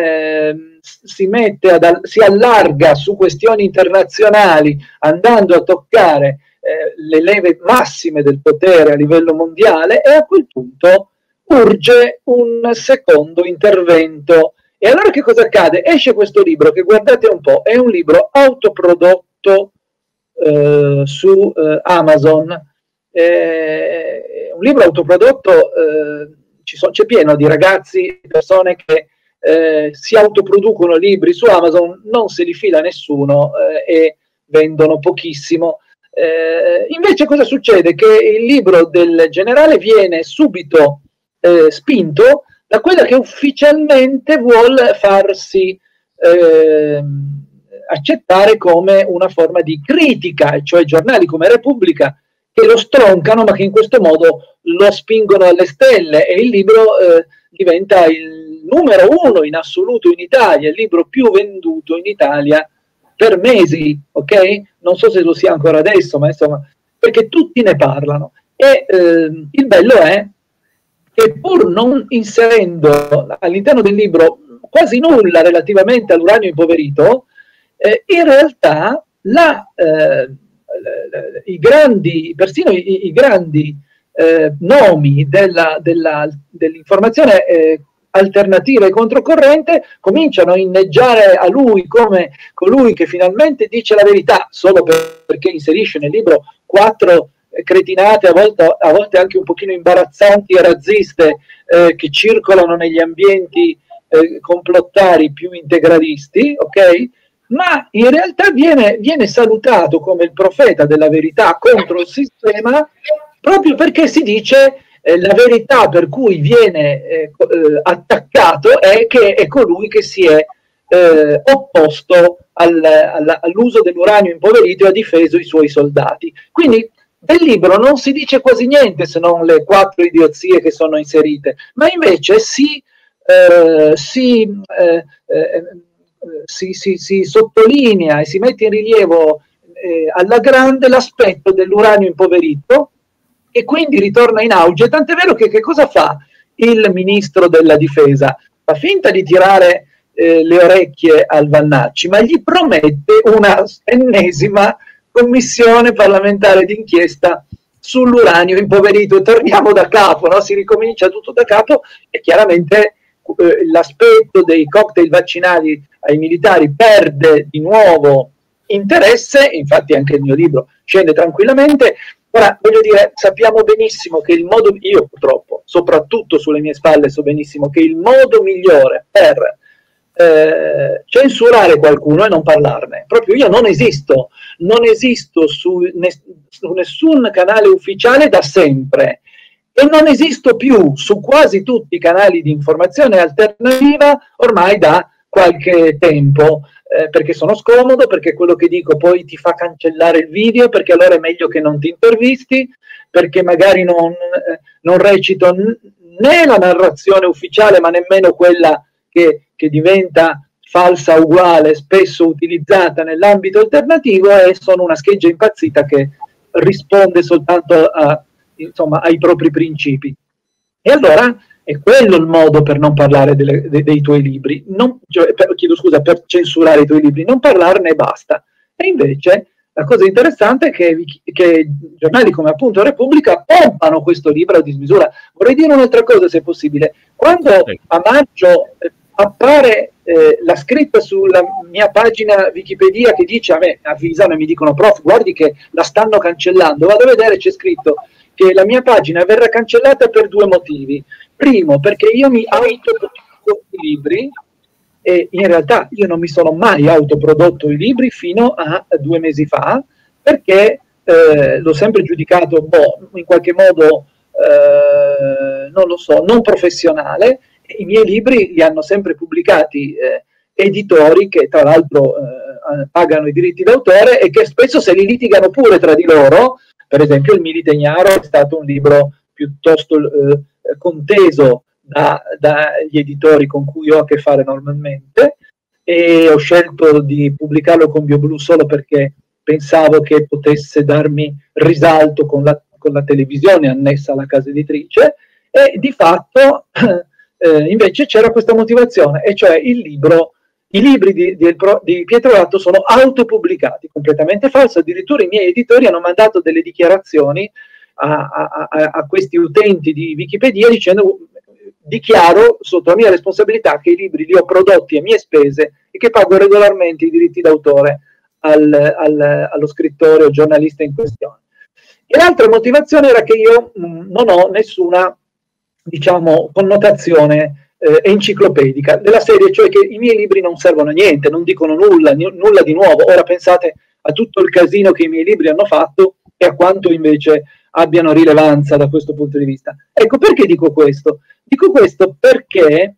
si allarga su questioni internazionali, andando a toccare le leve massime del potere a livello mondiale, e a quel punto urge un secondo intervento. E allora che cosa accade? Esce questo libro che, guardate un po', è un libro autoprodotto su Amazon, un libro autoprodotto, c'è pieno di ragazzi, persone che si autoproducono libri su Amazon, non se li fila nessuno e vendono pochissimo. Invece cosa succede? Che il libro del generale viene subito spinto da quella che ufficialmente vuol farsi accettare come una forma di critica, cioè giornali come Repubblica che lo stroncano, ma che in questo modo lo spingono alle stelle, e il libro diventa il numero 1 in assoluto in Italia, il libro più venduto in Italia per mesi, ok? Non so se lo sia ancora adesso, ma insomma, perché tutti ne parlano. E il bello è che, pur non inserendo all'interno del libro quasi nulla relativamente all'uranio impoverito, in realtà persino i grandi nomi dell'informazione alternativa e controcorrente cominciano a inneggiare a lui come colui che finalmente dice la verità, solo perché inserisce nel libro 4 cretinate, a volte anche un pochino imbarazzanti e razziste, che circolano negli ambienti complottari più integralisti, ok? Ma in realtà viene salutato come il profeta della verità contro il sistema, proprio perché si dice la verità per cui viene attaccato è che è colui che si è opposto all'uso dell'uranio impoverito e ha difeso i suoi soldati. Quindi del libro non si dice quasi niente, se non le 4 idiozie che sono inserite, ma invece si sottolinea e si mette in rilievo alla grande l'aspetto dell'uranio impoverito, e quindi ritorna in auge, tant'è vero che cosa fa il ministro della difesa? Fa finta di tirare le orecchie al Vannacci, ma gli promette una ennesima commissione parlamentare d'inchiesta sull'uranio impoverito. Torniamo da capo, no? Si ricomincia tutto da capo, e chiaramente l'aspetto dei cocktail vaccinali ai militari perde di nuovo interesse. Infatti anche il mio libro scende tranquillamente. Ora, voglio dire, sappiamo benissimo che il modo, io purtroppo, soprattutto sulle mie spalle, so benissimo che il modo migliore per censurare qualcuno è non parlarne. Proprio io non esisto su nessun canale ufficiale da sempre, e non esisto più su quasi tutti i canali di informazione alternativa ormai da qualche tempo, perché sono scomodo, perché quello che dico poi ti fa cancellare il video, perché allora è meglio che non ti intervisti, perché magari non recito né la narrazione ufficiale, ma nemmeno quella che diventa falsa uguale, spesso utilizzata nell'ambito alternativo, e sono una scheggia impazzita che risponde soltanto ai propri principi. E allora è quello il modo per non parlare dei tuoi libri, per censurare i tuoi libri, non parlarne e basta. E invece la cosa interessante è che giornali come appunto Repubblica pompano questo libro a dismisura. Vorrei dire un'altra cosa, se possibile. Quando a maggio appare la scritta sulla mia pagina Wikipedia che dice, a me avvisano e mi dicono: prof, guardi che la stanno cancellando, vado a vedere, c'è scritto che la mia pagina verrà cancellata per 2 motivi. Primo, perché io mi autoprodotto i libri, e in realtà io non mi sono mai autoprodotto i libri fino a 2 mesi fa, perché l'ho sempre giudicato in qualche modo non lo so, non professionale. I miei libri li hanno sempre pubblicati editori che tra l'altro pagano i diritti d'autore e che spesso se li litigano pure tra di loro. Per esempio il Milite Ignaro è stato un libro piuttosto conteso dagli editori con cui ho a che fare normalmente, e ho scelto di pubblicarlo con BioBlue solo perché pensavo che potesse darmi risalto con la televisione annessa alla casa editrice, e di fatto invece c'era questa motivazione, e cioè i libri di Pietro Gatto sono autopubblicati, completamente falso. Addirittura i miei editori hanno mandato delle dichiarazioni a questi utenti di Wikipedia dicendo: dichiaro sotto la mia responsabilità che i libri li ho prodotti a mie spese e che pago regolarmente i diritti d'autore allo scrittore o giornalista in questione. E l'altra motivazione era che io non ho nessuna, diciamo, connotazione enciclopedica, della serie, cioè che i miei libri non servono a niente, non dicono nulla di nuovo. Ora pensate a tutto il casino che i miei libri hanno fatto e a quanto invece abbiano rilevanza da questo punto di vista. Ecco, perché dico questo? Dico questo perché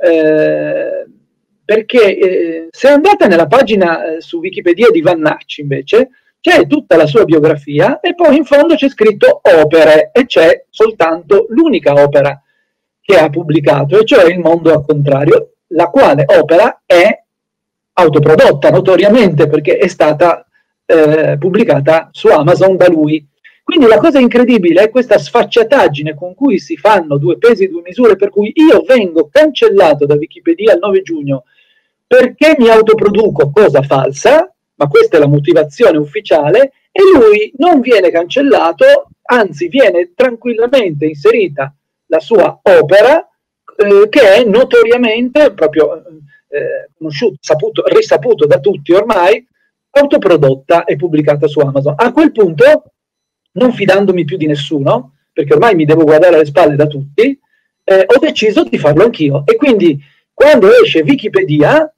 se andate nella pagina su Wikipedia di Vannacci, invece, c'è tutta la sua biografia e poi in fondo c'è scritto opere, e c'è soltanto l'unica opera che ha pubblicato, e cioè Il mondo al contrario, la quale opera è autoprodotta notoriamente perché è stata pubblicata su Amazon da lui. Quindi la cosa incredibile è questa sfacciataggine con cui si fanno 2 pesi e 2 misure, per cui io vengo cancellato da Wikipedia il 9 giugno perché mi autoproduco, cosa falsa, ma questa è la motivazione ufficiale, e lui non viene cancellato anzi viene tranquillamente inserita la sua opera, che è notoriamente proprio conosciuto, risaputo da tutti ormai, autoprodotta e pubblicata su Amazon. A quel punto, non fidandomi più di nessuno, perché ormai mi devo guardare alle spalle da tutti, ho deciso di farlo anch'io. E quindi quando esce Wikipedia,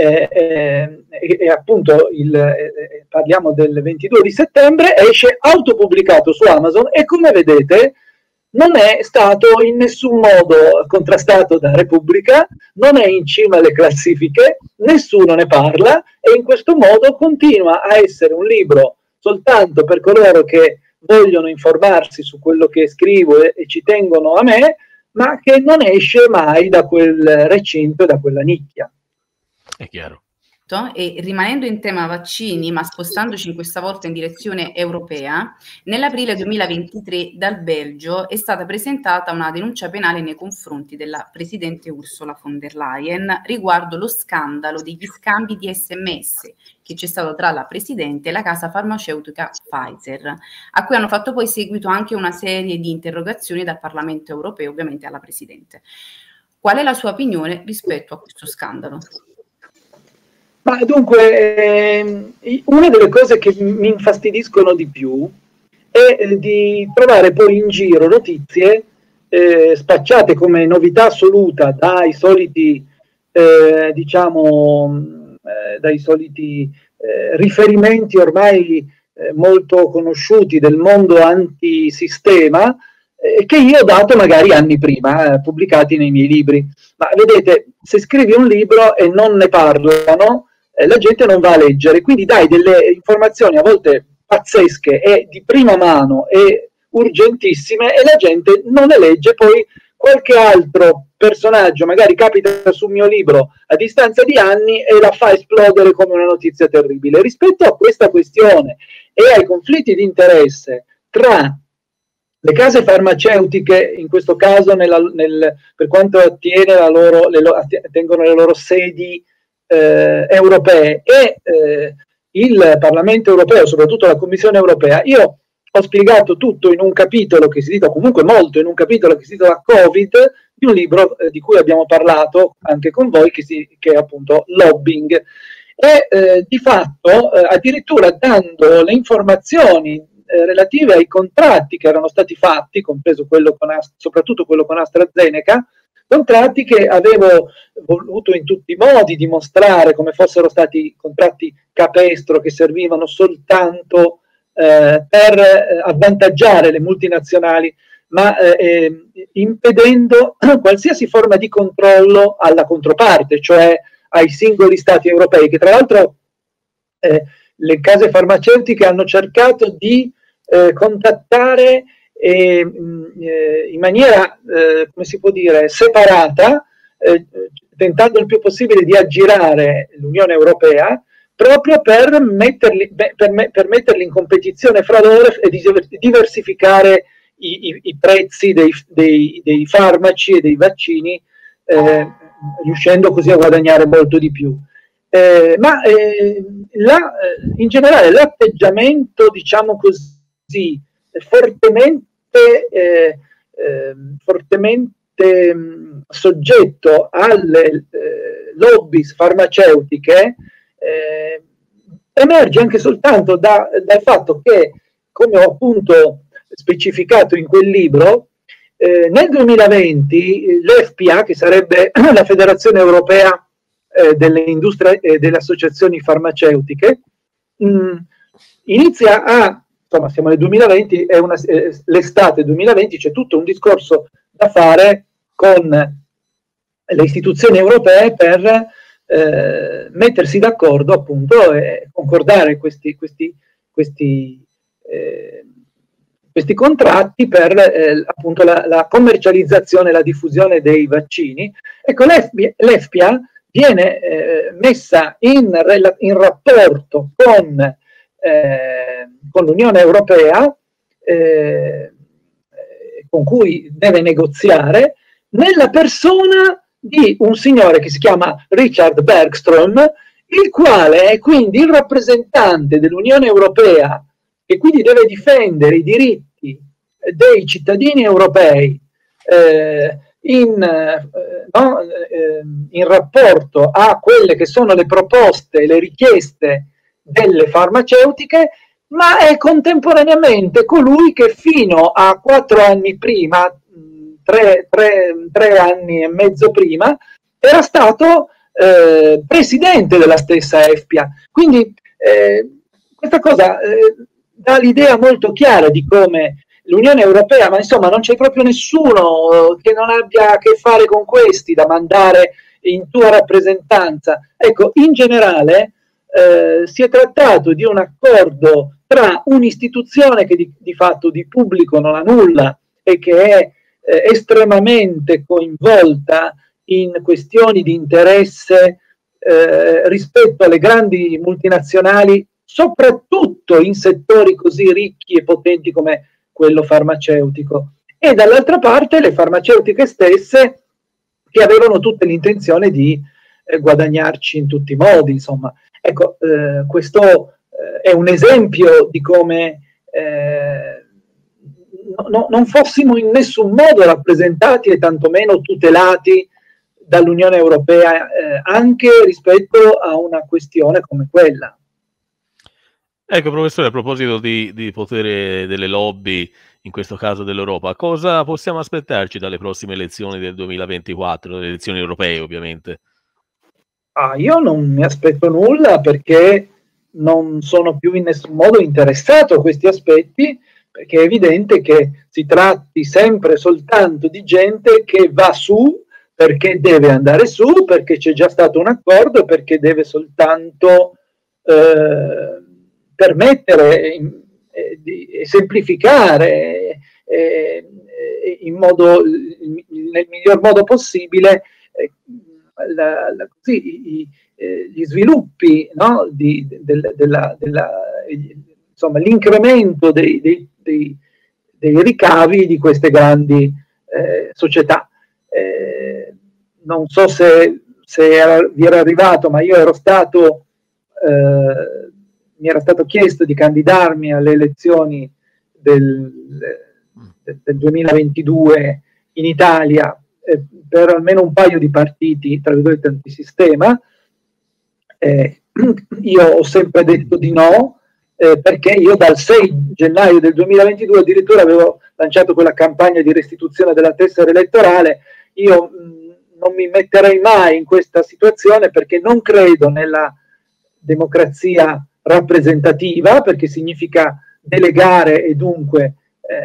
e appunto parliamo del 22 di settembre, esce autopubblicato su Amazon e, come vedete, non è stato in nessun modo contrastato da Repubblica, non è in cima alle classifiche, nessuno ne parla, e in questo modo continua a essere un libro soltanto per coloro che vogliono informarsi su quello che scrivo e ci tengono a me, ma che non esce mai da quel recinto e da quella nicchia. È chiaro. E rimanendo in tema vaccini, ma spostandoci in questa volta in direzione europea, nell'aprile 2023 dal Belgio è stata presentata una denuncia penale nei confronti della presidente Ursula von der Leyen riguardo lo scandalo degli scambi di SMS che c'è stato tra la presidente e la casa farmaceutica Pfizer, a cui hanno fatto poi seguito anche una serie di interrogazioni dal Parlamento europeo, ovviamente alla presidente. Qual è la sua opinione rispetto a questo scandalo? Ma dunque, una delle cose che mi infastidiscono di più è di trovare poi in giro notizie spacciate come novità assoluta dai soliti, dai soliti riferimenti ormai molto conosciuti del mondo antisistema, che io ho dato magari anni prima, pubblicati nei miei libri. Ma vedete, se scrivi un libro e non ne parlano, la gente non va a leggere, quindi dai delle informazioni a volte pazzesche e di prima mano e urgentissime, e la gente non le legge. Poi qualche altro personaggio magari capita sul mio libro a distanza di anni e la fa esplodere come una notizia terribile. Rispetto a questa questione e ai conflitti di interesse tra le case farmaceutiche, in questo caso per quanto attiene attengono le loro sedi europee, e il Parlamento europeo, soprattutto la Commissione europea, io ho spiegato tutto in un capitolo che si titola, comunque molto, in un capitolo che si titola Covid, di un libro di cui abbiamo parlato anche con voi, che è appunto Lobbying, e di fatto addirittura dando le informazioni relative ai contratti che erano stati fatti, compreso soprattutto quello con AstraZeneca, contratti che avevo voluto in tutti i modi dimostrare come fossero stati contratti capestro, che servivano soltanto per avvantaggiare le multinazionali, ma impedendo qualsiasi forma di controllo alla controparte, cioè ai singoli stati europei, che tra l'altro le case farmaceutiche hanno cercato di contattare in maniera, come si può dire, separata, tentando il più possibile di aggirare l'Unione Europea, proprio per metterli in competizione fra loro e diversificare i prezzi dei farmaci e dei vaccini, riuscendo così a guadagnare molto di più. In generale l'atteggiamento, diciamo così, fortemente soggetto alle lobby farmaceutiche emerge anche soltanto dal fatto che, come ho appunto specificato in quel libro, nel 2020 l'FPA, che sarebbe la Federazione Europea delle industrie e delle associazioni farmaceutiche, inizia insomma, siamo nel 2020, l'estate 2020, c'è tutto un discorso da fare con le istituzioni europee per mettersi d'accordo, appunto, e concordare questi contratti per appunto la commercializzazione e la diffusione dei vaccini. Ecco, l'FPA viene messa in rapporto con l'Unione Europea, con cui deve negoziare, nella persona di un signore che si chiama Richard Bergström, il quale è quindi il rappresentante dell'Unione Europea, e quindi deve difendere i diritti dei cittadini europei in rapporto a quelle che sono le proposte, le richieste delle farmaceutiche, ma è contemporaneamente colui che fino a 4 anni prima, 3 anni e mezzo prima, era stato presidente della stessa EFPIA. Quindi questa cosa dà l'idea molto chiara di come l'Unione Europea, ma insomma non c'è proprio nessuno che non abbia a che fare con questi da mandare in tua rappresentanza. Ecco, in generale si è trattato di un accordo tra un'istituzione che di fatto di pubblico non ha nulla e che è estremamente coinvolta in questioni di interesse rispetto alle grandi multinazionali, soprattutto in settori così ricchi e potenti come quello farmaceutico, e dall'altra parte le farmaceutiche stesse che avevano tutte l'intenzione di guadagnarci in tutti i modi, insomma. Ecco, questo è un esempio di come non fossimo in nessun modo rappresentati e tantomeno tutelati dall'Unione Europea anche rispetto a una questione come quella. Ecco, professore, a proposito di potere delle lobby, in questo caso dell'Europa, cosa possiamo aspettarci dalle prossime elezioni del 2024, le elezioni europee ovviamente? Io non mi aspetto nulla, perché non sono più in nessun modo interessato a questi aspetti, perché è evidente che si tratti sempre soltanto di gente che va su perché deve andare su, perché c'è già stato un accordo, perché deve soltanto permettere di semplificare nel miglior modo possibile gli sviluppi, no? Insomma, l'incremento dei ricavi di queste grandi società. Non so se vi era arrivato, ma io mi era stato chiesto di candidarmi alle elezioni del 2022 in Italia per almeno un paio di partiti, tra virgolette, antisistema. Io ho sempre detto di no, perché io dal 6 gennaio del 2022 addirittura avevo lanciato quella campagna di restituzione della tessera elettorale. Io non mi metterei mai in questa situazione, perché non credo nella democrazia rappresentativa, perché significa delegare e dunque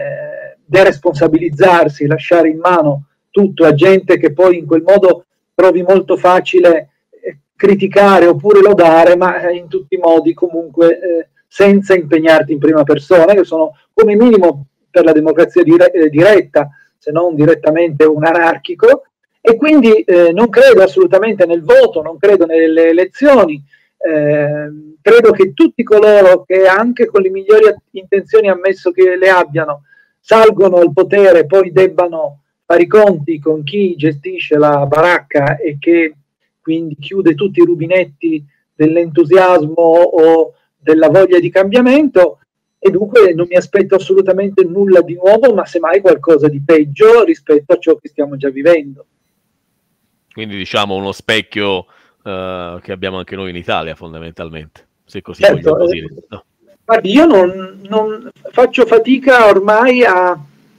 deresponsabilizzarsi, lasciare in mano tutto a gente che poi in quel modo trovi molto facile criticare oppure lodare, ma in tutti i modi comunque senza impegnarti in prima persona, che sono come minimo per la democrazia diretta, se non direttamente un anarchico. E quindi non credo assolutamente nel voto, non credo nelle elezioni. Credo che tutti coloro che, anche con le migliori intenzioni, ammesso che le abbiano, salgono al potere, poi debbano fare i conti con chi gestisce la baracca e che quindi chiude tutti i rubinetti dell'entusiasmo o della voglia di cambiamento, e dunque non mi aspetto assolutamente nulla di nuovo, ma semmai qualcosa di peggio rispetto a ciò che stiamo già vivendo. Quindi diciamo uno specchio che abbiamo anche noi in Italia, fondamentalmente, se così certo, vogliamo dire. No? Guardi, io non faccio fatica ormai a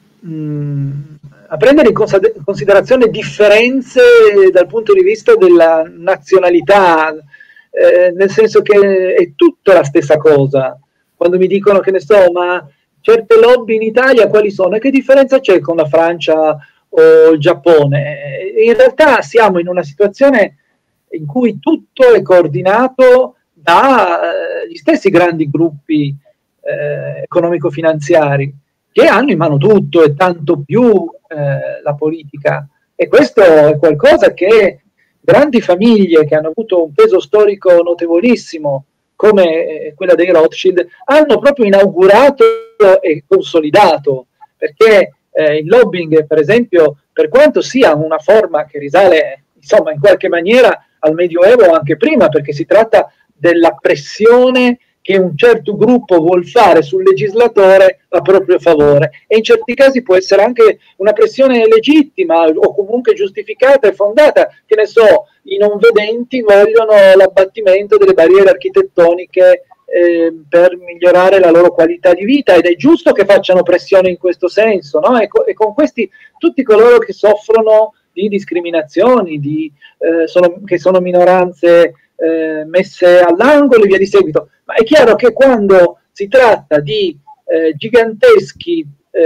prendere in considerazione differenze dal punto di vista della nazionalità, nel senso che è tutta la stessa cosa. Quando mi dicono, che ne so, ma certe lobby in Italia quali sono? E che differenza c'è con la Francia o il Giappone? In realtà siamo in una situazione in cui tutto è coordinato dagli stessi grandi gruppi economico-finanziari, che hanno in mano tutto e tanto più la politica. E questo è qualcosa che grandi famiglie che hanno avuto un peso storico notevolissimo, come quella dei Rothschild, hanno proprio inaugurato e consolidato, perché il lobbying, per esempio, per quanto sia una forma che risale, insomma, in qualche maniera al Medioevo o anche prima, perché si tratta della pressione che che un certo gruppo vuol fare sul legislatore a proprio favore, e in certi casi può essere anche una pressione legittima o comunque giustificata e fondata. Che ne so, i non vedenti vogliono l'abbattimento delle barriere architettoniche per migliorare la loro qualità di vita, ed è giusto che facciano pressione in questo senso, no? E con questi tutti coloro che soffrono di discriminazioni, che sono minoranze messe all'angolo e via di seguito. Ma è chiaro che quando si tratta di giganteschi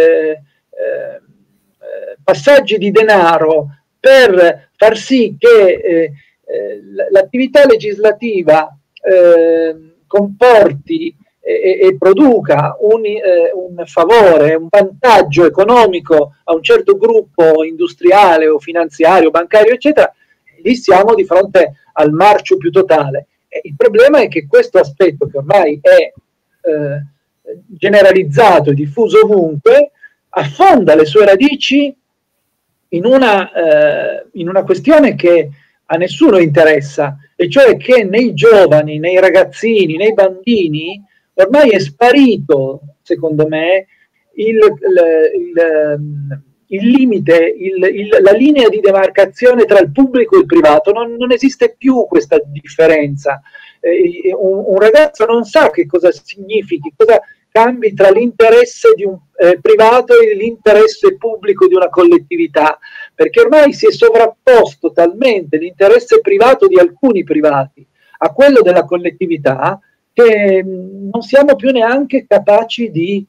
passaggi di denaro per far sì che l'attività legislativa comporti e produca un favore, un vantaggio economico a un certo gruppo industriale o finanziario, bancario, eccetera, lì siamo di fronte al marcio più totale. E il problema è che questo aspetto, che ormai è generalizzato e diffuso ovunque, affonda le sue radici in una questione che a nessuno interessa, e cioè che nei giovani, nei ragazzini, nei bambini ormai è sparito, secondo me, il limite, la linea di demarcazione tra il pubblico e il privato. Non esiste più questa differenza. Un ragazzo non sa che cosa significhi, cosa cambi tra l'interesse di un privato e l'interesse pubblico di una collettività, perché ormai si è sovrapposto talmente l'interesse privato di alcuni privati a quello della collettività, che non siamo più neanche capaci di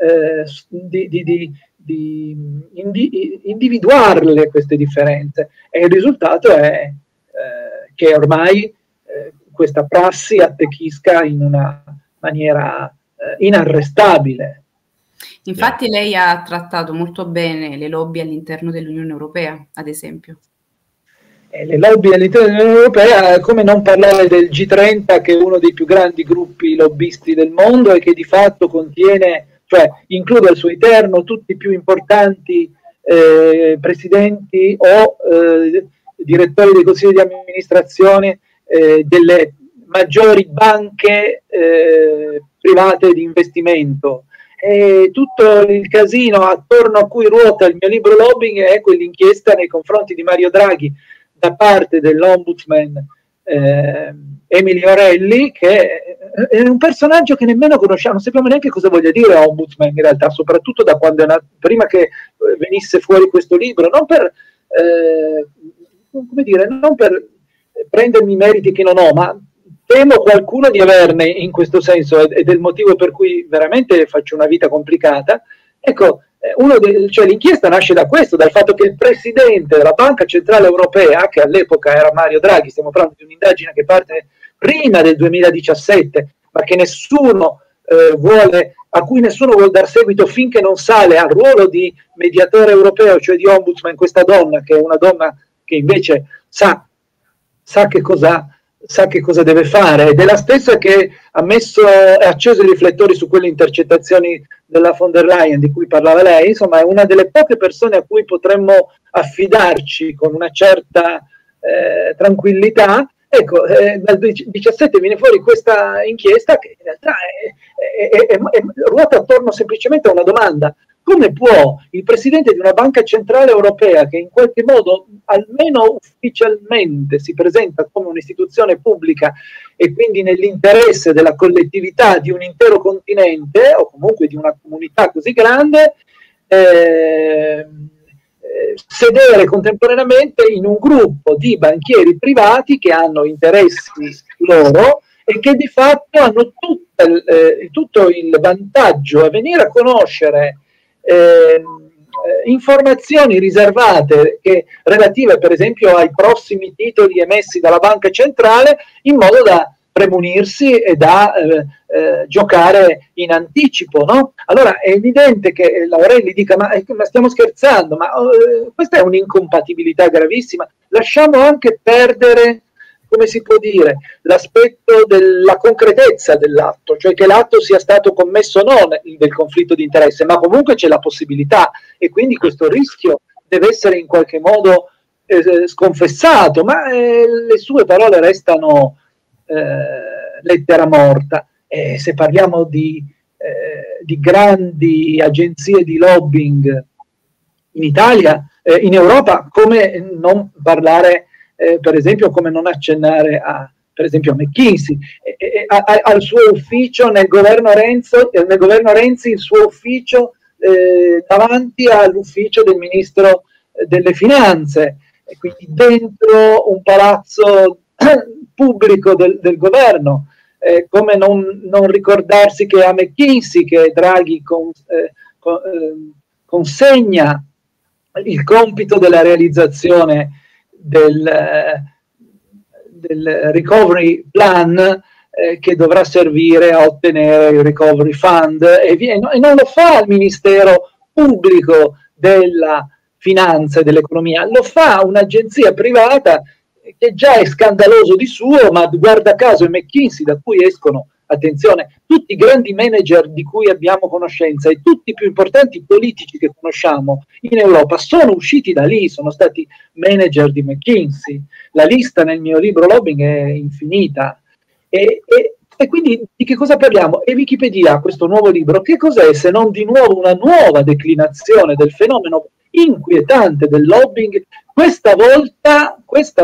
individuarle queste differenze, e il risultato è che ormai questa prassi attecchisca in una maniera inarrestabile. Infatti lei ha trattato molto bene le lobby all'interno dell'Unione Europea, ad esempio. Le lobby all'interno dell'Unione Europea, come non parlare del G30, che è uno dei più grandi gruppi lobbisti del mondo e che di fatto contiene, cioè include al suo interno tutti i più importanti presidenti o direttori dei consigli di amministrazione delle maggiori banche private di investimento. E tutto il casino attorno a cui ruota il mio libro Lobbying è quell'inchiesta nei confronti di Mario Draghi da parte dell'ombudsman Emily Orelli, che è un personaggio che nemmeno conosciamo, non sappiamo neanche cosa voglia dire ombudsman in realtà, soprattutto da quando è nato, prima che venisse fuori questo libro, non per come dire, non per prendermi i meriti che non ho, ma temo qualcuno di averne in questo senso, ed è il motivo per cui veramente faccio una vita complicata. Ecco, cioè l'inchiesta nasce da questo, dal fatto che il presidente della Banca Centrale Europea, che all'epoca era Mario Draghi, stiamo parlando di un'indagine che parte prima del 2017, ma che a cui nessuno vuole dar seguito finché non sale al ruolo di mediatore europeo, cioè di ombudsman, questa donna, che è una donna che invece sa che cosa deve fare, ed è la stessa che ha acceso i riflettori su quelle intercettazioni della von der Leyen di cui parlava lei. Insomma, è una delle poche persone a cui potremmo affidarci con una certa tranquillità. Ecco, dal 2017 viene fuori questa inchiesta che in realtà ruota attorno semplicemente a una domanda: come può il presidente di una banca centrale europea, che in qualche modo, almeno ufficialmente, si presenta come un'istituzione pubblica e quindi nell'interesse della collettività di un intero continente o comunque di una comunità così grande, sedere contemporaneamente in un gruppo di banchieri privati che hanno interessi loro e che di fatto hanno tutto il vantaggio a venire a conoscere informazioni riservate relative per esempio ai prossimi titoli emessi dalla banca centrale, in modo da premunirsi e da giocare in anticipo, no? Allora è evidente che Laurelli dica ma stiamo scherzando, ma questa è un'incompatibilità gravissima. Lasciamo anche perdere, come si può dire, l'aspetto della concretezza dell'atto, cioè che l'atto sia stato commesso non del conflitto di interesse, ma comunque c'è la possibilità, e quindi questo rischio deve essere in qualche modo sconfessato, ma le sue parole restano lettera morta. se parliamo di grandi agenzie di lobbying in Italia, in Europa, come non parlare, per esempio, come non accennare per esempio a McKinsey, al suo ufficio nel governo Renzi, il suo ufficio davanti all'ufficio del ministro delle finanze, e quindi dentro un palazzo pubblico del governo. Come non ricordarsi che a McKinsey, che Draghi consegna il compito della realizzazione del recovery plan, che dovrà servire a ottenere il recovery fund, e non lo fa il Ministero Pubblico della Finanza e dell'Economia, lo fa un'agenzia privata che già è scandaloso di suo, ma guarda caso è McKinsey, da cui escono, attenzione, tutti i grandi manager di cui abbiamo conoscenza e tutti i più importanti politici che conosciamo in Europa sono usciti da lì, sono stati manager di McKinsey. La lista nel mio libro Lobbying è infinita. E quindi di che cosa parliamo? E Wikipedia, questo nuovo libro, che cos'è se non di nuovo una nuova declinazione del fenomeno inquietante del lobbying, questa volta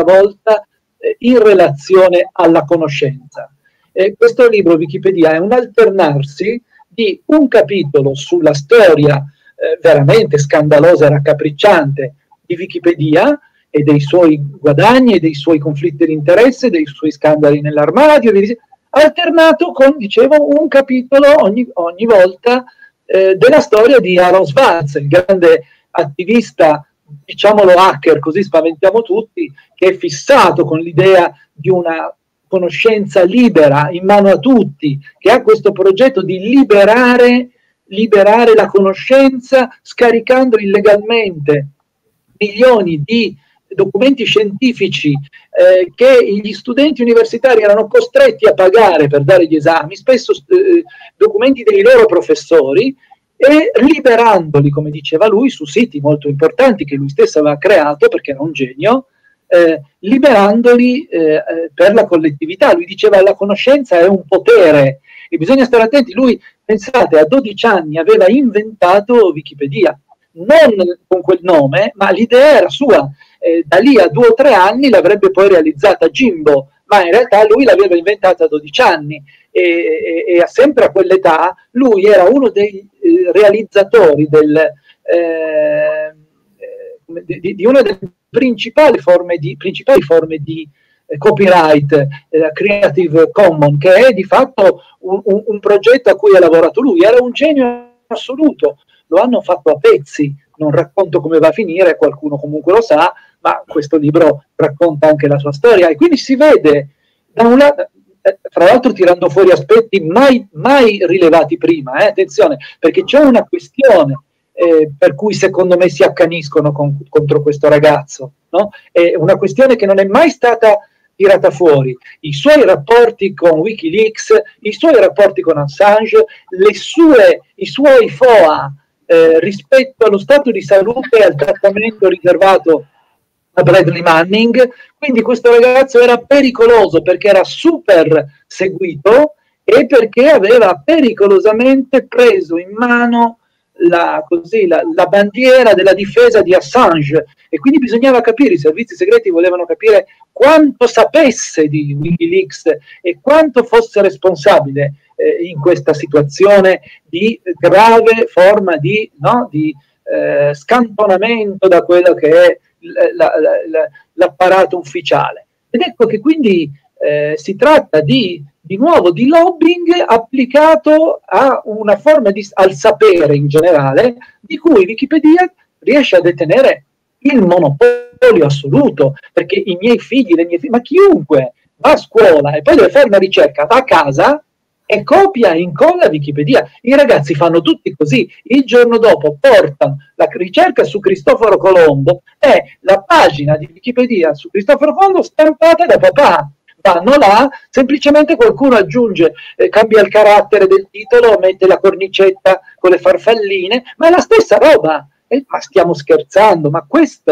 in relazione alla conoscenza. Questo libro Wikipedia è un alternarsi di un capitolo sulla storia veramente scandalosa e raccapricciante di Wikipedia e dei suoi guadagni e dei suoi conflitti di interesse, dei suoi scandali nell'armadio, alternato con, dicevo, un capitolo ogni volta della storia di Aaron Swartz, il grande attivista, diciamolo hacker, così spaventiamo tutti, che è fissato con l'idea di una conoscenza libera in mano a tutti, che ha questo progetto di liberare la conoscenza scaricando illegalmente milioni di documenti scientifici che gli studenti universitari erano costretti a pagare per dare gli esami, spesso documenti dei loro professori, e liberandoli, come diceva lui, su siti molto importanti che lui stesso aveva creato perché era un genio, liberandoli per la collettività. Lui diceva la conoscenza è un potere e bisogna stare attenti. Lui, pensate, a 12 anni aveva inventato Wikipedia, non con quel nome, ma l'idea era sua. Da lì a 2 o 3 anni l'avrebbe poi realizzata Jimbo, ma in realtà lui l'aveva inventata a 12 anni e sempre a quell'età lui era uno dei realizzatori di una delle principali forme di copyright, Creative Commons, che è di fatto un progetto a cui ha lavorato lui. Era un genio assoluto, lo hanno fatto a pezzi, non racconto come va a finire, qualcuno comunque lo sa, ma questo libro racconta anche la sua storia, e quindi si vede da un lato, tra l'altro tirando fuori aspetti mai rilevati prima, attenzione, perché c'è una questione per cui secondo me si accaniscono contro questo ragazzo, no? È una questione che non è mai stata tirata fuori: i suoi rapporti con Wikileaks, i suoi rapporti con Assange, i suoi FOA rispetto allo stato di salute e al trattamento riservato a Bradley Manning. Quindi questo ragazzo era pericoloso perché era super seguito e perché aveva pericolosamente preso in mano la bandiera della difesa di Assange, e quindi bisognava capire, i servizi segreti volevano capire quanto sapesse di Wikileaks e quanto fosse responsabile in questa situazione di grave forma di scantonamento da quello che è l'apparato ufficiale. Ed ecco che quindi si tratta di nuovo di lobbying applicato a una forma al sapere in generale, di cui Wikipedia riesce a detenere il monopolio assoluto, perché i miei figli, ma chiunque va a scuola e poi deve fare una ricerca, va a casa e copia e incolla Wikipedia. I ragazzi fanno tutti così, il giorno dopo portano la ricerca su Cristoforo Colombo e la pagina di Wikipedia su Cristoforo Colombo stampata da papà. Vanno là, semplicemente qualcuno aggiunge, cambia il carattere del titolo, mette la cornicetta con le farfalline, ma è la stessa roba. Ma stiamo scherzando? Ma questo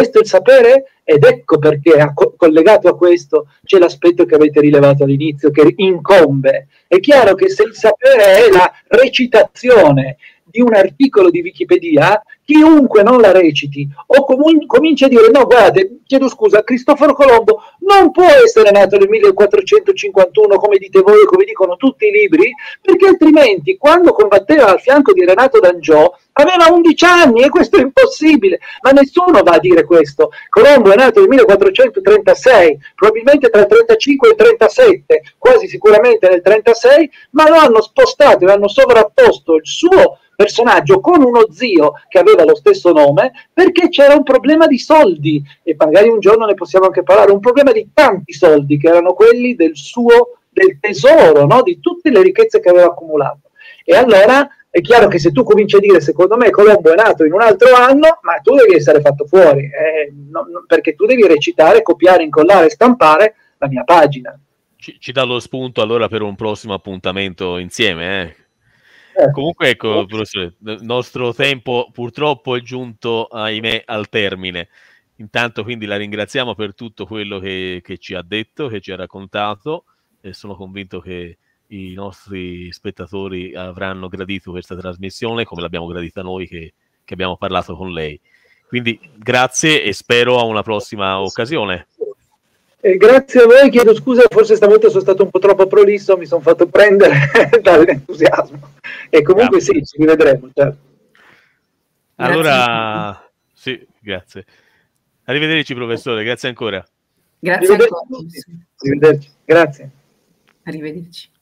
Questo è il sapere, ed ecco perché collegato a questo c'è l'aspetto che avete rilevato all'inizio, che incombe. È chiaro che se il sapere è la recitazione di un articolo di Wikipedia, chiunque non la reciti o comincia a dire no, guardate, chiedo scusa, Cristoforo Colombo non può essere nato nel 1451 come dite voi e come dicono tutti i libri, perché altrimenti quando combatteva al fianco di Renato d'Angiò aveva 11 anni e questo è impossibile, ma nessuno va a dire questo. Colombo è nato nel 1436, probabilmente tra il 35 e il 37, quasi sicuramente nel 36, ma lo hanno spostato e hanno sovrapposto il suo personaggio con uno zio che aveva lo stesso nome, perché c'era un problema di soldi, e magari un giorno ne possiamo anche parlare, un problema di tanti soldi che erano quelli del tesoro, no? Di tutte le ricchezze che aveva accumulato. E allora è chiaro che se tu cominci a dire secondo me Colombo è nato in un altro anno, ma tu devi essere fatto fuori, perché tu devi recitare, copiare, incollare, stampare la mia pagina. Ci dà lo spunto allora per un prossimo appuntamento insieme, Comunque ecco, professore, il nostro tempo purtroppo è giunto, ahimè, al termine. Intanto quindi la ringraziamo per tutto quello che ci ha detto, che ci ha raccontato, e sono convinto che i nostri spettatori avranno gradito questa trasmissione come l'abbiamo gradita noi che abbiamo parlato con lei. Quindi grazie e spero a una prossima occasione. Grazie a voi, chiedo scusa, forse stavolta sono stato un po' troppo prolisso, mi sono fatto prendere dall'entusiasmo. E comunque grazie. Sì, ci rivedremo. Certo. Allora, sì, grazie. Arrivederci professore, grazie ancora. Grazie a tutti. Arrivederci. Grazie. Arrivederci.